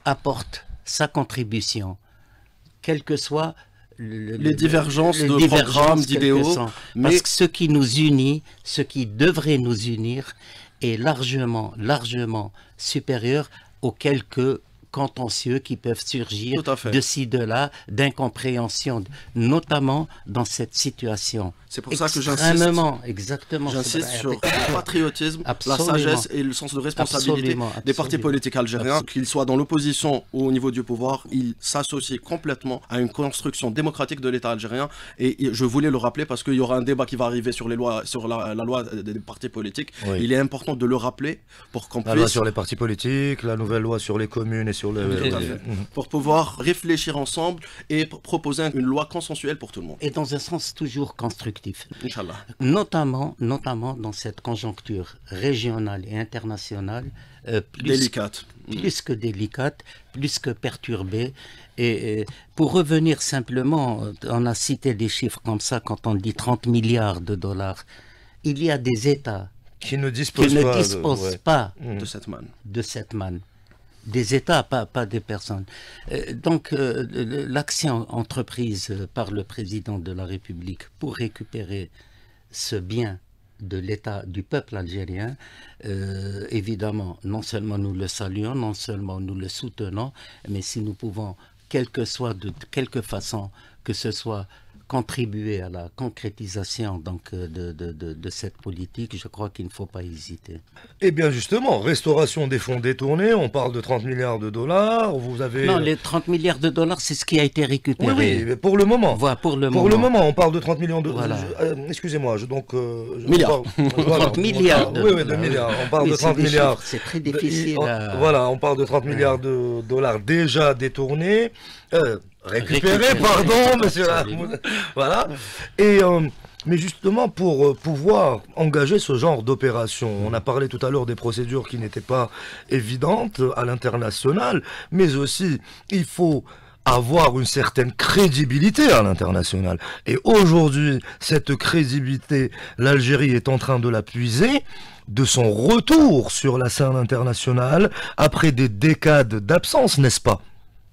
apporte sa contribution, quel que soit Le, les divergences les de divergences programmes, d'idéaux. Mais... Parce que ce qui nous unit, ce qui devrait nous unir, est largement, largement supérieur aux quelques contentieux qui peuvent surgir de ci, de là, d'incompréhension, notamment dans cette situation. C'est pour ça que j'insiste. Exactement. J'insiste sur le patriotisme, absolument. La sagesse et le sens de responsabilité absolument, absolument. des partis politiques algériens, qu'ils soient dans l'opposition ou au niveau du pouvoir, ils s'associent complètement à une construction démocratique de l'État algérien. Et je voulais le rappeler parce qu'il y aura un débat qui va arriver sur les lois, sur la, la loi des partis politiques. Oui. Il est important de le rappeler pour qu'on puisse. La loi sur les partis politiques, la nouvelle loi sur les communes et sur les. Et, et, pour pouvoir réfléchir ensemble et proposer une loi consensuelle pour tout le monde. Et dans un sens toujours constructif. Inch'Allah. Notamment, notamment dans cette conjoncture régionale et internationale euh, plus, délicate. Plus que délicate, plus que perturbée. Et, et pour revenir simplement, on a cité des chiffres comme ça quand on dit trente milliards de dollars. Il y a des États qui ne disposent, qui ne pas, disposent de, ouais. pas de cette manne. De cette manne. Des États, pas, pas des personnes. Euh, donc, euh, l'action entreprise par le président de la République pour récupérer ce bien de l'État, du peuple algérien, euh, évidemment, non seulement nous le saluons, non seulement nous le soutenons, mais si nous pouvons, quelle que soit de quelque façon que ce soit, contribuer à la concrétisation donc, de, de, de, de cette politique, je crois qu'il ne faut pas hésiter. Eh bien justement, restauration des fonds détournés, on parle de trente milliards de dollars, vous avez... Non, les trente milliards de dollars, c'est ce qui a été récupéré. Oui, oui, mais pour le moment. Voilà, pour le pour moment. le moment, on parle de trente millions de... Voilà. Euh, Excusez-moi, je, donc... Euh, je milliards. Parle, voilà, trente milliards. De, oui, oui, de milliards. On parle oui, de trente milliards. C'est très difficile on, à... Voilà, on parle de trente ouais. milliards de dollars déjà détournés. Euh, Récupéré, Récupéré, pardon, monsieur. Voilà. Et euh, mais justement pour euh, pouvoir engager ce genre d'opération, on a parlé tout à l'heure des procédures qui n'étaient pas évidentes à l'international, mais aussi il faut avoir une certaine crédibilité à l'international. Et aujourd'hui, cette crédibilité, l'Algérie est en train de la puiser de son retour sur la scène internationale après des décades d'absence, n'est-ce pas ?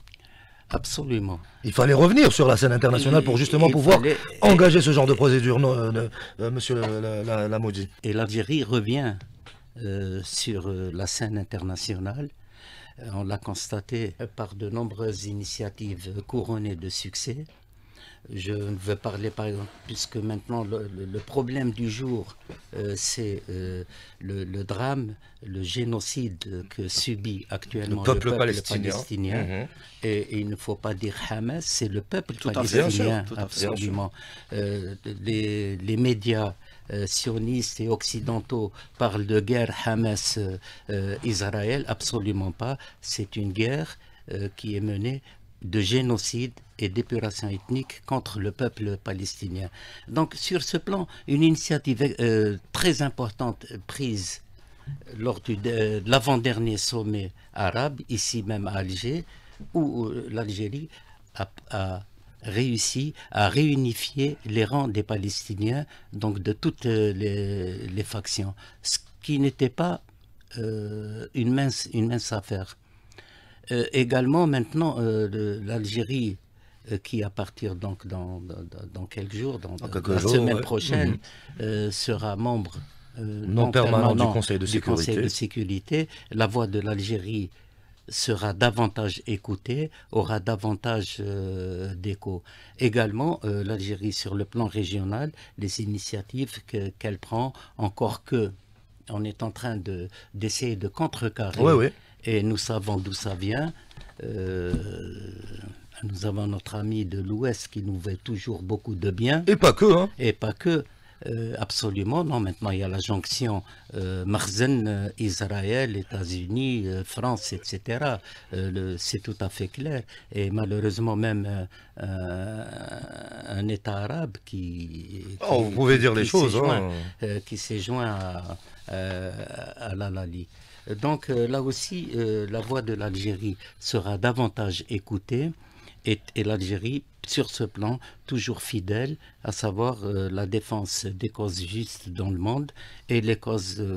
Absolument. Il fallait revenir sur la scène internationale pour justement il pouvoir fallait... engager ce genre de procédure, non, euh, euh, monsieur Lamoudy. Et l'Algérie revient euh, sur euh, la scène internationale. Euh, on l'a constaté par de nombreuses initiatives couronnées de succès. Je veux parler par exemple, puisque maintenant le, le, le problème du jour, euh, c'est euh, le, le drame, le génocide que subit actuellement le peuple, le peuple palestinien. palestinien. Mmh. Et, et il ne faut pas dire Hamas, c'est le peuple tout palestinien, sûr, absolument. Euh, les, les médias euh, sionistes et occidentaux parlent de guerre Hamas-Israël, euh, absolument pas. C'est une guerre euh, qui est menée de génocide et d'épuration ethnique contre le peuple palestinien. Donc sur ce plan, une initiative euh, très importante prise lors du, de, de l'avant-dernier sommet arabe, ici même à Alger, où euh, l'Algérie a, a réussi à réunifier les rangs des Palestiniens, donc de toutes les, les factions, ce qui n'était pas euh, une mince, une mince affaire. Euh, également maintenant euh, l'Algérie euh, qui à partir donc dans, dans, dans quelques jours, dans, dans la jours, semaine ouais. prochaine, mmh. euh, sera membre euh, non, non permanent, permanent du Conseil de du sécurité. Conseil de sécurité. La voix de l'Algérie sera davantage écoutée, aura davantage euh, d'écho. Également, euh, l'Algérie sur le plan régional, les initiatives que, qu'elle prend, encore que on est en train de, d'essayer de contrecarrer. Oui, oui. Et nous savons d'où ça vient. Euh, nous avons notre ami de l'Ouest qui nous veut toujours beaucoup de bien. Et pas que, hein. Et pas que, euh, absolument. Non, maintenant il y a la jonction euh, Marzen, euh, Israël, États-Unis, euh, France, et cetera. Euh, c'est tout à fait clair. Et malheureusement même euh, euh, un État arabe qui... qui oh, vous pouvez qui, dire les choses. Joint, hein. euh, qui s'est joint à, euh, à l'Alali. Donc euh, là aussi, euh, la voix de l'Algérie sera davantage écoutée et, et l'Algérie, sur ce plan, toujours fidèle, à savoir euh, la défense des causes justes dans le monde et les causes euh,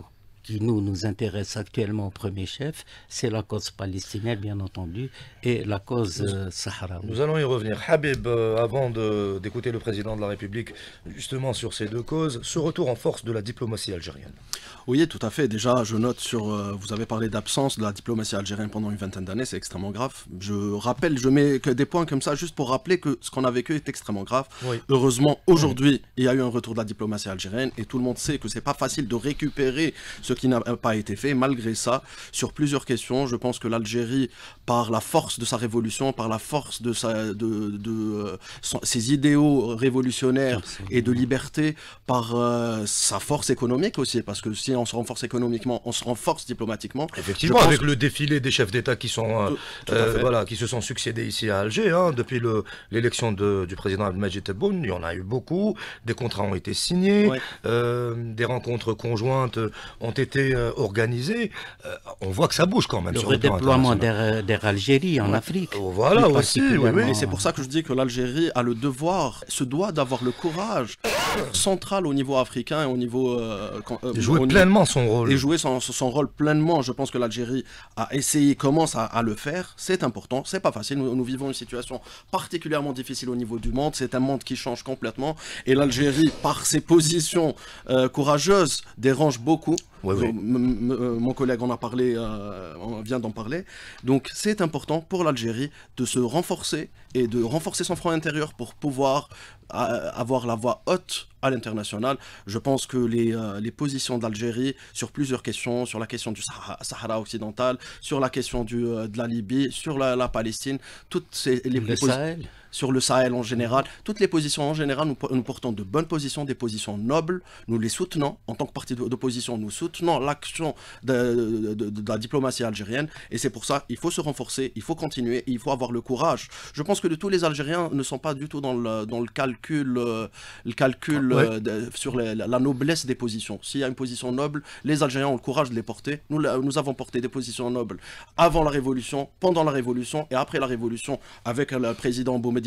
qui nous, nous intéresse actuellement au premier chef, c'est la cause palestinienne, bien entendu, et la cause euh, sahraoui. Nous allons y revenir. Habib, euh, avant d'écouter le président de la République, justement sur ces deux causes, ce retour en force de la diplomatie algérienne. Oui, tout à fait. Déjà, je note sur... Euh, vous avez parlé d'absence de la diplomatie algérienne pendant une vingtaine d'années, c'est extrêmement grave. Je rappelle, je mets que des points comme ça, juste pour rappeler que ce qu'on a vécu est extrêmement grave. Oui. Heureusement, aujourd'hui, oui. il y a eu un retour de la diplomatie algérienne, et tout le monde sait que c'est pas facile de récupérer ce qui n'a pas été fait. Malgré ça, sur plusieurs questions, je pense que l'Algérie, par la force de sa révolution, par la force de, sa, de, de, de euh, son, ses idéaux révolutionnaires et de liberté, par euh, sa force économique aussi, parce que si on se renforce économiquement, on se renforce diplomatiquement. Effectivement, avec que... le défilé des chefs d'État qui sont tout, tout euh, voilà, qui se sont succédés ici à Alger, hein, depuis l'élection du président Abdelmadjid Tebboune, il y en a eu beaucoup, des contrats ont été signés, ouais. euh, des rencontres conjointes ont été euh, organisées. Euh, on voit que ça bouge quand même. Le sur redéploiement d'Air Algérie en ouais. Afrique. Voilà aussi. Oui, oui. Et c'est pour ça que je dis que l'Algérie a le devoir, se doit d'avoir le courage central au niveau africain et au niveau euh, euh, jouer au pleinement niveau, son rôle et jouer son, son rôle pleinement. Je pense que l'Algérie a essayé, commence à, à le faire. C'est important, c'est pas facile. Nous, nous vivons une situation particulièrement difficile au niveau du monde. C'est un monde qui change complètement et l'Algérie, par ses positions euh, courageuses, dérange beaucoup. Oui, oui. Mon collègue en a parlé, euh, on vient d'en parler. Donc c'est important pour l'Algérie de se renforcer et de renforcer son front intérieur pour pouvoir euh, avoir la voix haute à l'international. Je pense que les, euh, les positions d'Algérie sur plusieurs questions, sur la question du Sahara, Sahara occidental, sur la question du, euh, de la Libye, sur la, la Palestine, toutes ces... Les, le Sahel. Sur le Sahel en général, toutes les positions en général, nous, nous portons de bonnes positions, des positions nobles, nous les soutenons, en tant que parti d'opposition, nous soutenons l'action de, de, de, de la diplomatie algérienne, et c'est pour ça qu'il faut se renforcer, il faut continuer, il faut avoir le courage. Je pense que de tous les Algériens ne sont pas du tout dans le, dans le calcul, euh, le calcul ouais. euh, de, sur les, la noblesse des positions. S'il y a une position noble, les Algériens ont le courage de les porter. Nous, nous avons porté des positions nobles avant la Révolution, pendant la Révolution, et après la Révolution, avec le président Boumediene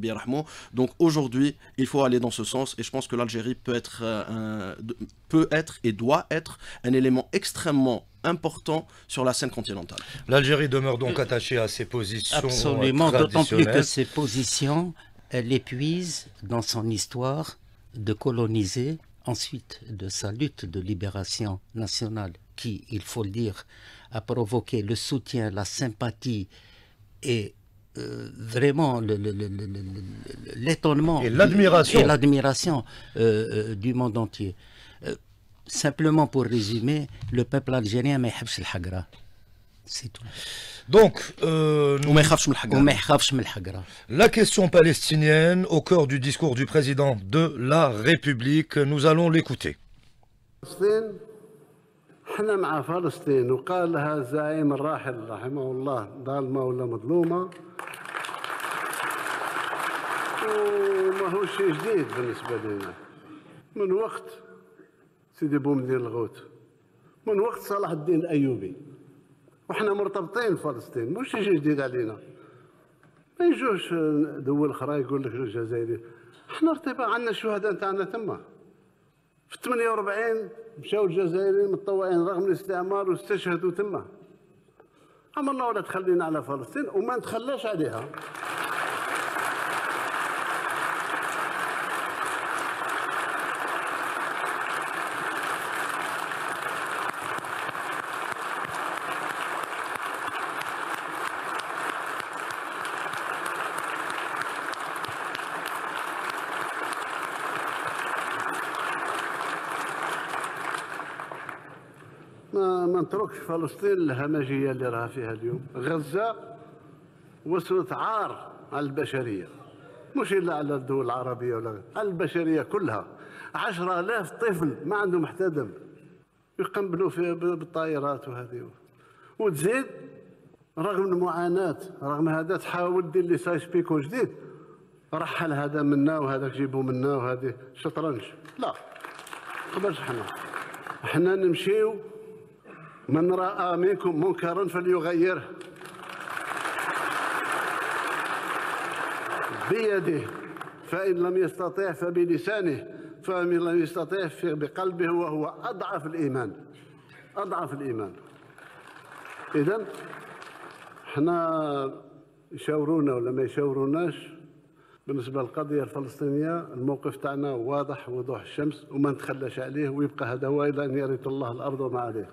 Donc aujourd'hui, il faut aller dans ce sens et je pense que l'Algérie peut être, euh, un, peut être et doit être un élément extrêmement important sur la scène continentale. L'Algérie demeure donc attachée à ses positions Absolument, d'autant plus que ces positions, elle épuise dans son histoire de coloniser, ensuite de sa lutte de libération nationale qui, il faut le dire, a provoqué le soutien, la sympathie et Euh, vraiment l'étonnement et l'admiration et l'admiration euh, euh, du monde entier. Euh, simplement pour résumer, le peuple algérien ما يحبش الحقرة. C'est tout. Donc, euh, nous... la question palestinienne au cœur du discours du président de la République, nous allons l'écouter. احنا مع فلسطين وقال لها الزعيم الراحل رحمه الله ظالمه ولا مظلومه وما هو شيء جديد بالنسبه لنا من وقت سيدي بومدين الغوث من وقت صلاح الدين الايوبي وحنا مرتبطين بفلسطين مش شيء جديد علينا ما يجوش دول اخرى يقول لك الجزائري احنا ارتباط عندنا الشهداء نتاعنا تما في ثمانية وأربعين مشاو الجزائريين متطوعين رغم الاستعمار واستشهدوا تما. عمرنا ولا تخلينا على فلسطين وما نتخلاش عليها. ما نتركش فلسطين الهمجيه اللي راها فيها اليوم. غزه وصلت عار على البشريه مش الا على الدول العربيه ولا على البشريه كلها. عشرة آلاف طفل ما عندهم حتى دم يقنبلوا في بالطائرات وهذه وتزيد رغم المعاناه رغم هذا تحاول دير لي سايس بيكو جديد رحل هذا منا وهذاك جيبوا منا وهذه شطرنج. لا قبلش حنا حنا نمشيو من رأى منكم منكرا فليغيره بيده فإن لم يستطيع فبلسانه فإن لم يستطيع بقلبه وهو أضعف الإيمان. أضعف الإيمان. إذن احنا يشاورونا ولا ما يشاوروناش، بالنسبة للقضية الفلسطينية الموقف تاعنا واضح وضوح الشمس وما نتخلاش عليه، ويبقى هذا هو إلى أن يرث الله الأرض وما عليه.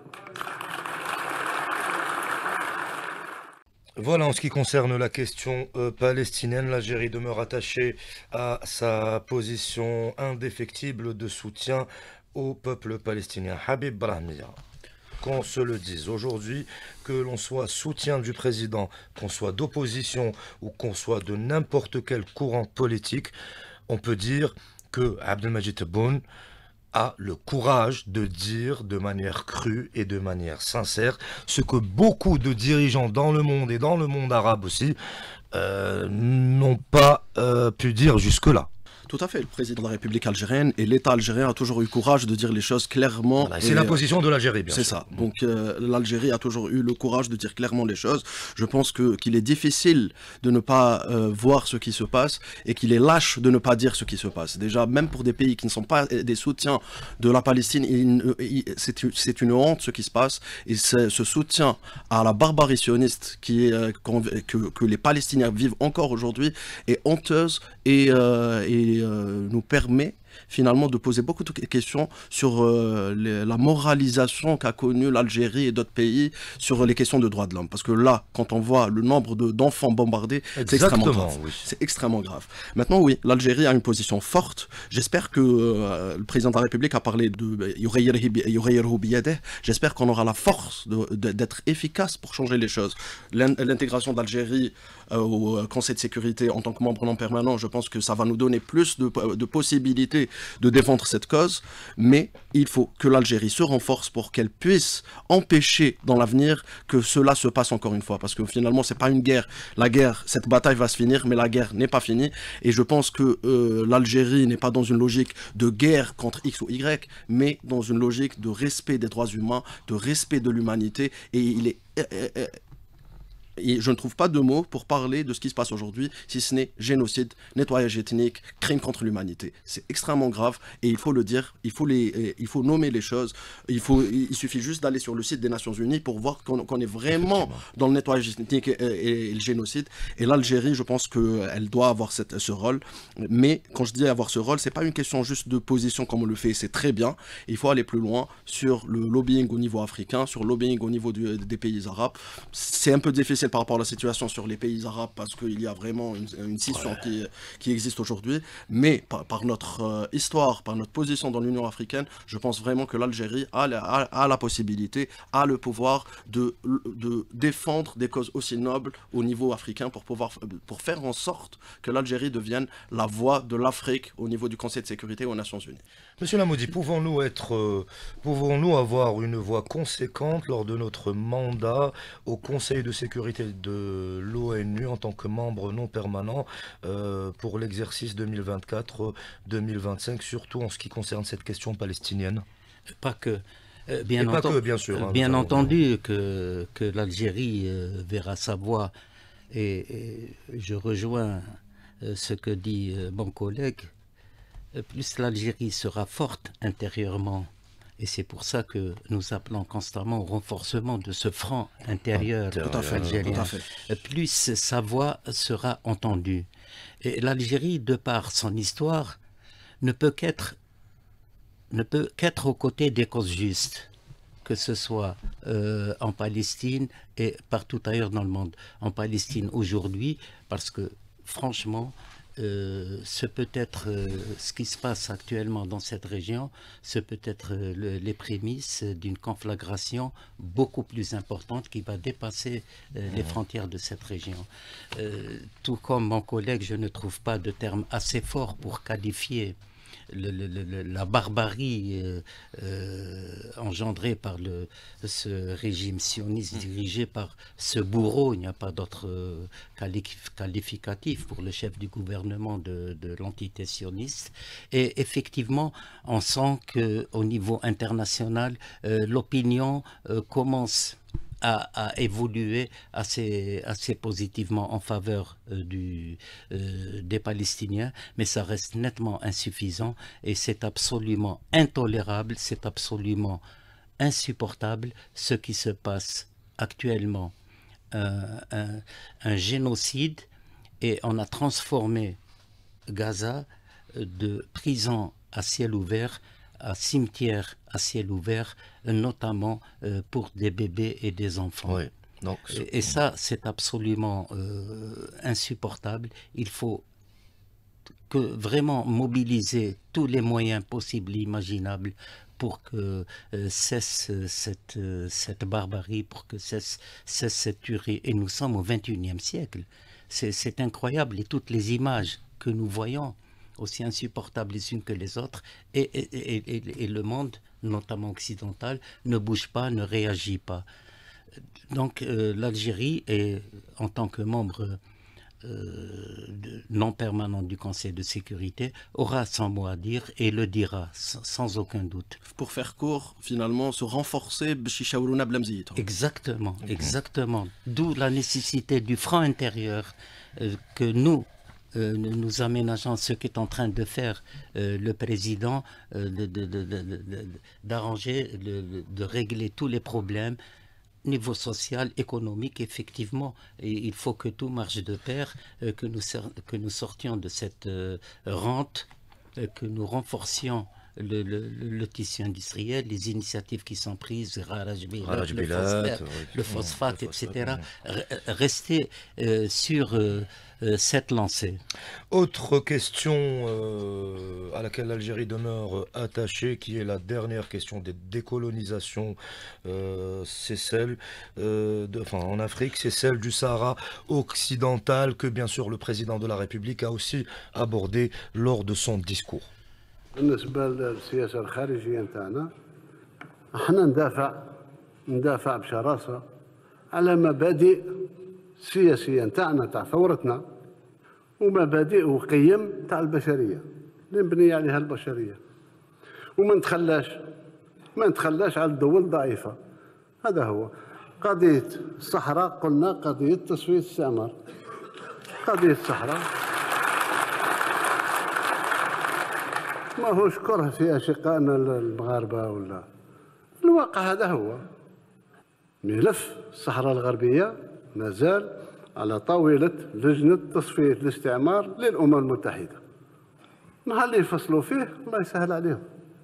Voilà, en ce qui concerne la question euh, palestinienne, l'Algérie demeure attachée à sa position indéfectible de soutien au peuple palestinien. Habib Brahmia, qu'on se le dise aujourd'hui, que l'on soit soutien du président, qu'on soit d'opposition ou qu'on soit de n'importe quel courant politique, on peut dire que Abdelmadjid Tebboune a le courage de dire de manière crue et de manière sincère ce que beaucoup de dirigeants dans le monde et dans le monde arabe aussi euh, n'ont pas euh, pu dire jusque-là. Tout à fait, le président de la République algérienne et l'État algérien a toujours eu le courage de dire les choses clairement. Voilà, c'est la position de l'Algérie, bien sûr. C'est ça. Donc euh, l'Algérie a toujours eu le courage de dire clairement les choses. Je pense que qu'il est difficile de ne pas euh, voir ce qui se passe et qu'il est lâche de ne pas dire ce qui se passe. Déjà, même pour des pays qui ne sont pas des soutiens de la Palestine, c'est une honte ce qui se passe. Et ce soutien à la barbarie sioniste qui est, que, que les Palestiniens vivent encore aujourd'hui est honteuse et, euh, et euh, nous permet finalement de poser beaucoup de questions sur euh, les, la moralisation qu'a connue l'Algérie et d'autres pays sur les questions de droits de l'homme. Parce que là, quand on voit le nombre d'enfants bombardés, c'est extrêmement grave. Oui. C'est extrêmement grave. Maintenant, oui, l'Algérie a une position forte. J'espère que euh, le président de la République a parlé de Yourayerhu biyadeh. J'espère qu'on aura la force d'être efficace pour changer les choses. L'intégration d'Algérie euh, au Conseil de sécurité en tant que membre non permanent, je pense que ça va nous donner plus de, de possibilités de défendre cette cause, mais il faut que l'Algérie se renforce pour qu'elle puisse empêcher dans l'avenir que cela se passe encore une fois, parce que finalement c'est pas une guerre, la guerre, cette bataille va se finir, mais la guerre n'est pas finie, et je pense que euh, l'Algérie n'est pas dans une logique de guerre contre X ou Y, mais dans une logique de respect des droits humains, de respect de l'humanité, et il est... Euh, euh, Et je ne trouve pas de mots pour parler de ce qui se passe aujourd'hui, si ce n'est génocide, nettoyage ethnique, crime contre l'humanité. C'est extrêmement grave et il faut le dire, il faut, les, il faut nommer les choses. Il, faut, il suffit juste d'aller sur le site des Nations Unies pour voir qu'on qu'on est vraiment dans le nettoyage ethnique et, et, et le génocide. Et l'Algérie, je pense qu'elle doit avoir cette, ce rôle. Mais quand je dis avoir ce rôle, c'est pas une question juste de position comme on le fait, c'est très bien. Il faut aller plus loin sur le lobbying au niveau africain, sur le lobbying au niveau du, des pays arabes. C'est un peu difficile par rapport à la situation sur les pays arabes parce qu'il y a vraiment une, une scission ouais. qui, qui existe aujourd'hui, mais par, par notre euh, histoire, par notre position dans l'Union africaine, je pense vraiment que l'Algérie a, a, a la possibilité, a le pouvoir de, de défendre des causes aussi nobles au niveau africain pour, pouvoir, pour faire en sorte que l'Algérie devienne la voix de l'Afrique au niveau du Conseil de sécurité aux Nations Unies. Monsieur Lamoudi, pouvons-nous être, euh, pouvons-nous avoir une voix conséquente lors de notre mandat au Conseil de sécurité de l'ONU en tant que membre non permanent euh, pour l'exercice deux mille vingt-quatre deux mille vingt-cinq, surtout en ce qui concerne cette question palestinienne? Pas que. Euh, bien, pas enten que, bien sûr. Hein, bien entendu que, que l'Algérie euh, verra sa voix et, et je rejoins euh, ce que dit euh, mon collègue. Plus l'Algérie sera forte intérieurement, et c'est pour ça que nous appelons constamment au renforcement de ce front intérieur algérien, plus sa voix sera entendue. Et l'Algérie, de par son histoire, ne peut qu'être ne peut qu'être aux côtés des causes justes, que ce soit euh, en Palestine et partout ailleurs dans le monde. En Palestine aujourd'hui, parce que franchement, Euh, ce peut être euh, ce qui se passe actuellement dans cette région, ce peut être euh, le, les prémices d'une conflagration beaucoup plus importante qui va dépasser euh, les frontières de cette région. Euh, tout comme mon collègue, je ne trouve pas de terme assez fort pour qualifier Le, le, le, la barbarie euh, euh, engendrée par le, ce régime sioniste dirigé par ce bourreau. Il n'y a pas d'autre euh, qualif qualificatif pour le chef du gouvernement de, de l'entité sioniste. Et effectivement, on sent qu'au niveau international, euh, l'opinion euh, commence À, à évoluer assez, assez positivement en faveur euh, du, euh, des Palestiniens, mais ça reste nettement insuffisant et c'est absolument intolérable, c'est absolument insupportable ce qui se passe actuellement. Un, un, un génocide, et on a transformé Gaza de prison à ciel ouvert à cimetière à ciel ouvert, notamment euh, pour des bébés et des enfants. Oui. Donc, et, et ça, c'est absolument euh, insupportable. Il faut que vraiment mobiliser tous les moyens possibles et imaginables pour que euh, cesse cette, euh, cette barbarie, pour que cesse, cesse cette tuerie. Et nous sommes au vingt et unième siècle. C'est incroyable. Et toutes les images que nous voyons, aussi insupportables les unes que les autres, et, et, et, et, et le monde, notamment occidental, ne bouge pas, ne réagit pas. Donc euh, l'Algérie, en tant que membre euh, de, non permanent du Conseil de sécurité, aura son mot à dire et le dira sans, sans aucun doute. Pour faire court, finalement, se renforcer. Exactement, exactement. D'où la nécessité du front intérieur euh, que nous, Euh, nous aménageons ce qu'est en train de faire euh, le président, euh, d'arranger, de, de, de, de régler tous les problèmes, niveau social, économique, effectivement. Et il faut que tout marche de pair, euh, que, nous, que nous sortions de cette euh, rente, euh, que nous renforcions Le, le, le tissu industriel, les initiatives qui sont prises, Raraj Bilat, le phosphate, oui, le phosphate oui, et cetera. Oui. Rester euh, sur euh, euh, cette lancée. Autre question euh, à laquelle l'Algérie demeure attachée, qui est la dernière question des décolonisations, euh, c'est celle, euh, de, enfin en Afrique, c'est celle du Sahara occidental que bien sûr le président de la République a aussi abordé lors de son discours. بالنسبة للسياسة الخارجية نتاعنا احنا ندافع ندافع بشراسة على مبادئ سياسية نتاعنا تاع ثورتنا ومبادئ وقيم تاع البشرية اللي مبنية عليها البشرية وما نتخلاش ما نتخلاش على الدول الضعيفة. هذا هو قضية الصحراء. قلنا قضية تصفية الاستعمار. قضية الصحراء ما هوش كره في أشقائنا المغاربة ولا الواقع هذا هو. ملف الصحراء الغربية ما زال على طاولة لجنة تصفية الاستعمار للأمم المتحدة. نهار اللي يفصلوا فيه الله يسهل عليهم.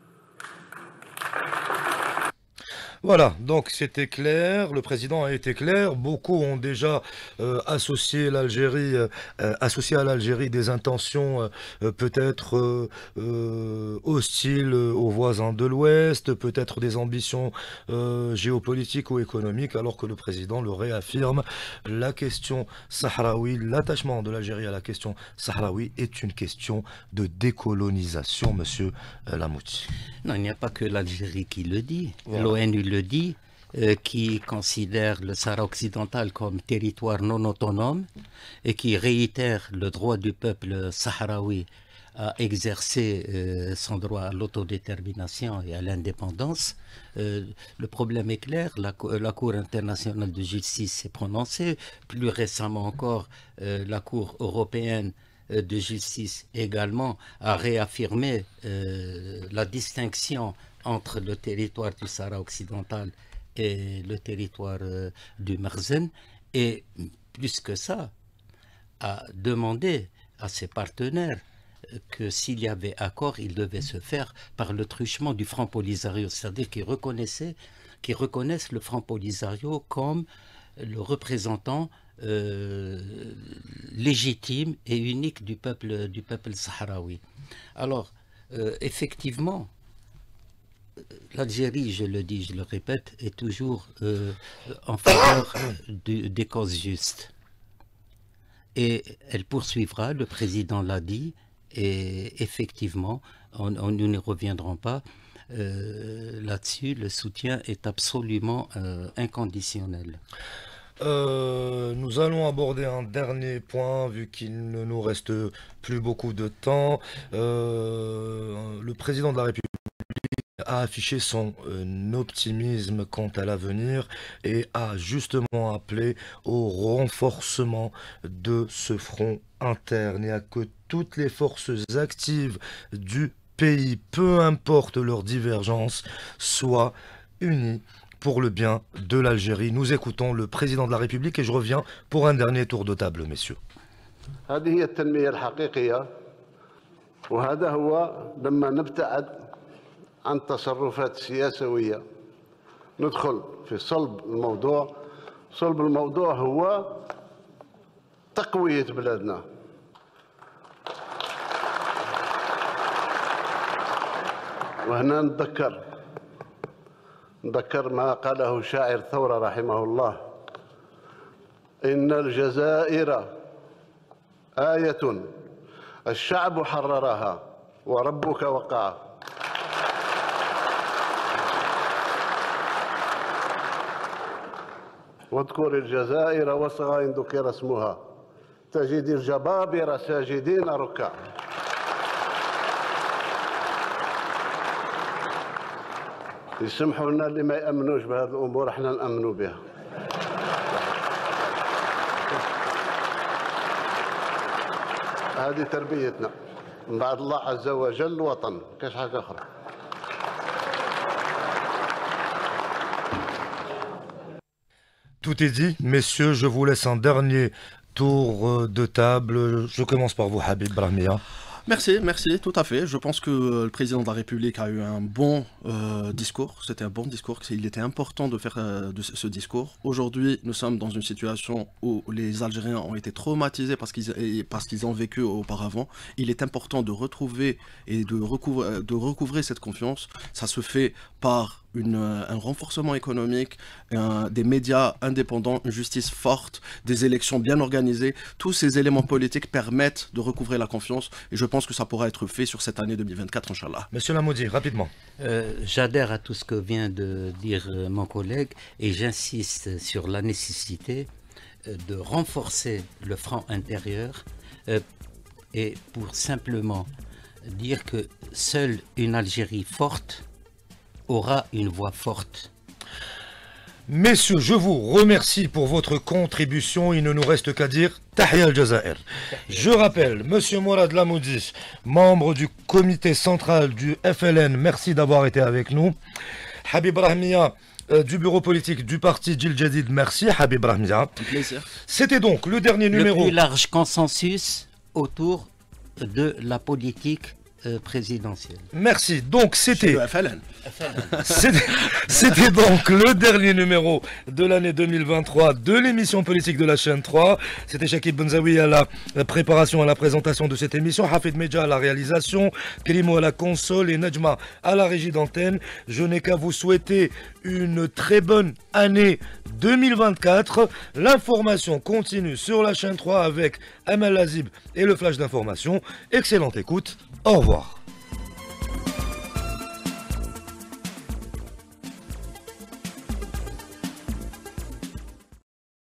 Voilà, donc c'était clair, le président a été clair, beaucoup ont déjà euh, associé l'Algérie, euh, associé à l'Algérie des intentions euh, peut-être euh, euh, hostiles aux voisins de l'Ouest, peut-être des ambitions euh, géopolitiques ou économiques, alors que le président le réaffirme, la question sahraoui, l'attachement de l'Algérie à la question sahraoui est une question de décolonisation, monsieur euh, Lamouti. Non, il n'y a pas que l'Algérie qui le dit, voilà. L'ONU le dit, euh, qui considère le Sahara occidental comme territoire non autonome et qui réitère le droit du peuple sahraoui à exercer euh, son droit à l'autodétermination et à l'indépendance. Euh, le problème est clair, la, la Cour internationale de justice s'est prononcée, plus récemment encore euh, la Cour européenne de justice également a réaffirmé euh, la distinction entre le territoire du Sahara occidental et le territoire euh, du Merzen, et plus que ça, a demandé à ses partenaires que s'il y avait accord, il devait se faire par le truchement du Front Polisario, c'est-à-dire qu'ils reconnaissaient, qu'ils reconnaissent le Front Polisario comme le représentant euh, légitime et unique du peuple, du peuple sahraoui. Alors, euh, effectivement, l'Algérie, je le dis, je le répète, est toujours euh, en faveur du, des causes justes. Et elle poursuivra, le président l'a dit, et effectivement, on, on, nous ne reviendrons pas euh, là-dessus, le soutien est absolument euh, inconditionnel. Euh, nous allons aborder un dernier point vu qu'il ne nous reste plus beaucoup de temps. Euh, le président de la République a affiché son euh, optimisme quant à l'avenir et a justement appelé au renforcement de ce front interne et à que toutes les forces actives du pays, peu importe leurs divergences, soient unis pour le bien de l'Algérie. Nous écoutons le président de la République et je reviens pour un dernier tour de table, messieurs. هذه هي التنمية الحقيقية وهذا هو لما نبتعد عن التصرفات السياسوية ندخل في صلب الموضوع. صلب الموضوع هو تقوية بلادنا. وهنا نتذكر نتذكر ما قاله شاعر الثورة رحمه الله: إن الجزائر آية الشعب حررها وربك وقعها. واذكر الجزائر وصغى إن ذكر اسمها تجد الجبابرة ساجدين ركعا. يسمحوا لنا اللي ما يأمنوش بهذه الأمور احنا نأمنوا بها. هذه تربيتنا من بعد الله عز وجل وطن كاش حاجة أخرى. Tout est dit, messieurs, je vous laisse un dernier tour de table. Je commence par vous, Habib Brahmia. Merci, merci, tout à fait. Je pense que le président de la République a eu un bon euh, discours. C'était un bon discours. Il était important de faire euh, de ce discours. Aujourd'hui, nous sommes dans une situation où les Algériens ont été traumatisés parce qu'ils parce qu'ils ont vécu auparavant. Il est important de retrouver et de recouvrer, de recouvrer cette confiance. Ça se fait par Une, un renforcement économique, un, des médias indépendants, une justice forte, des élections bien organisées. Tous ces éléments politiques permettent de recouvrer la confiance et je pense que ça pourra être fait sur cette année deux mille vingt-quatre, Inch'Allah. Monsieur Lamoudi, rapidement. Euh, J'adhère à tout ce que vient de dire euh, mon collègue et j'insiste sur la nécessité euh, de renforcer le franc intérieur euh, et pour simplement dire que seule une Algérie forte aura une voix forte. Messieurs, je vous remercie pour votre contribution. Il ne nous reste qu'à dire Tahia al-Jazair. Je rappelle, Monsieur Mourad Lamoudi, membre du comité central du F L N, merci d'avoir été avec nous. Habib Brahmia, euh, du bureau politique du parti Djil Jadid, merci Habib Brahmia. Plaisir. C'était donc le dernier numéro. Le plus large consensus autour de la politique Euh, présidentielle. Merci. Donc c'était F L N. C'était donc le dernier numéro de l'année deux mille vingt-trois de l'émission politique de la chaîne trois. C'était Shakib Benzaoui à la préparation, à la présentation de cette émission, Hafid Medja à la réalisation, Krimo à la console et Najma à la régie d'antenne. Je n'ai qu'à vous souhaiter une très bonne année deux mille vingt-quatre. L'information continue sur la chaîne trois avec Amal Lazib et le flash d'information. Excellente écoute. Au revoir.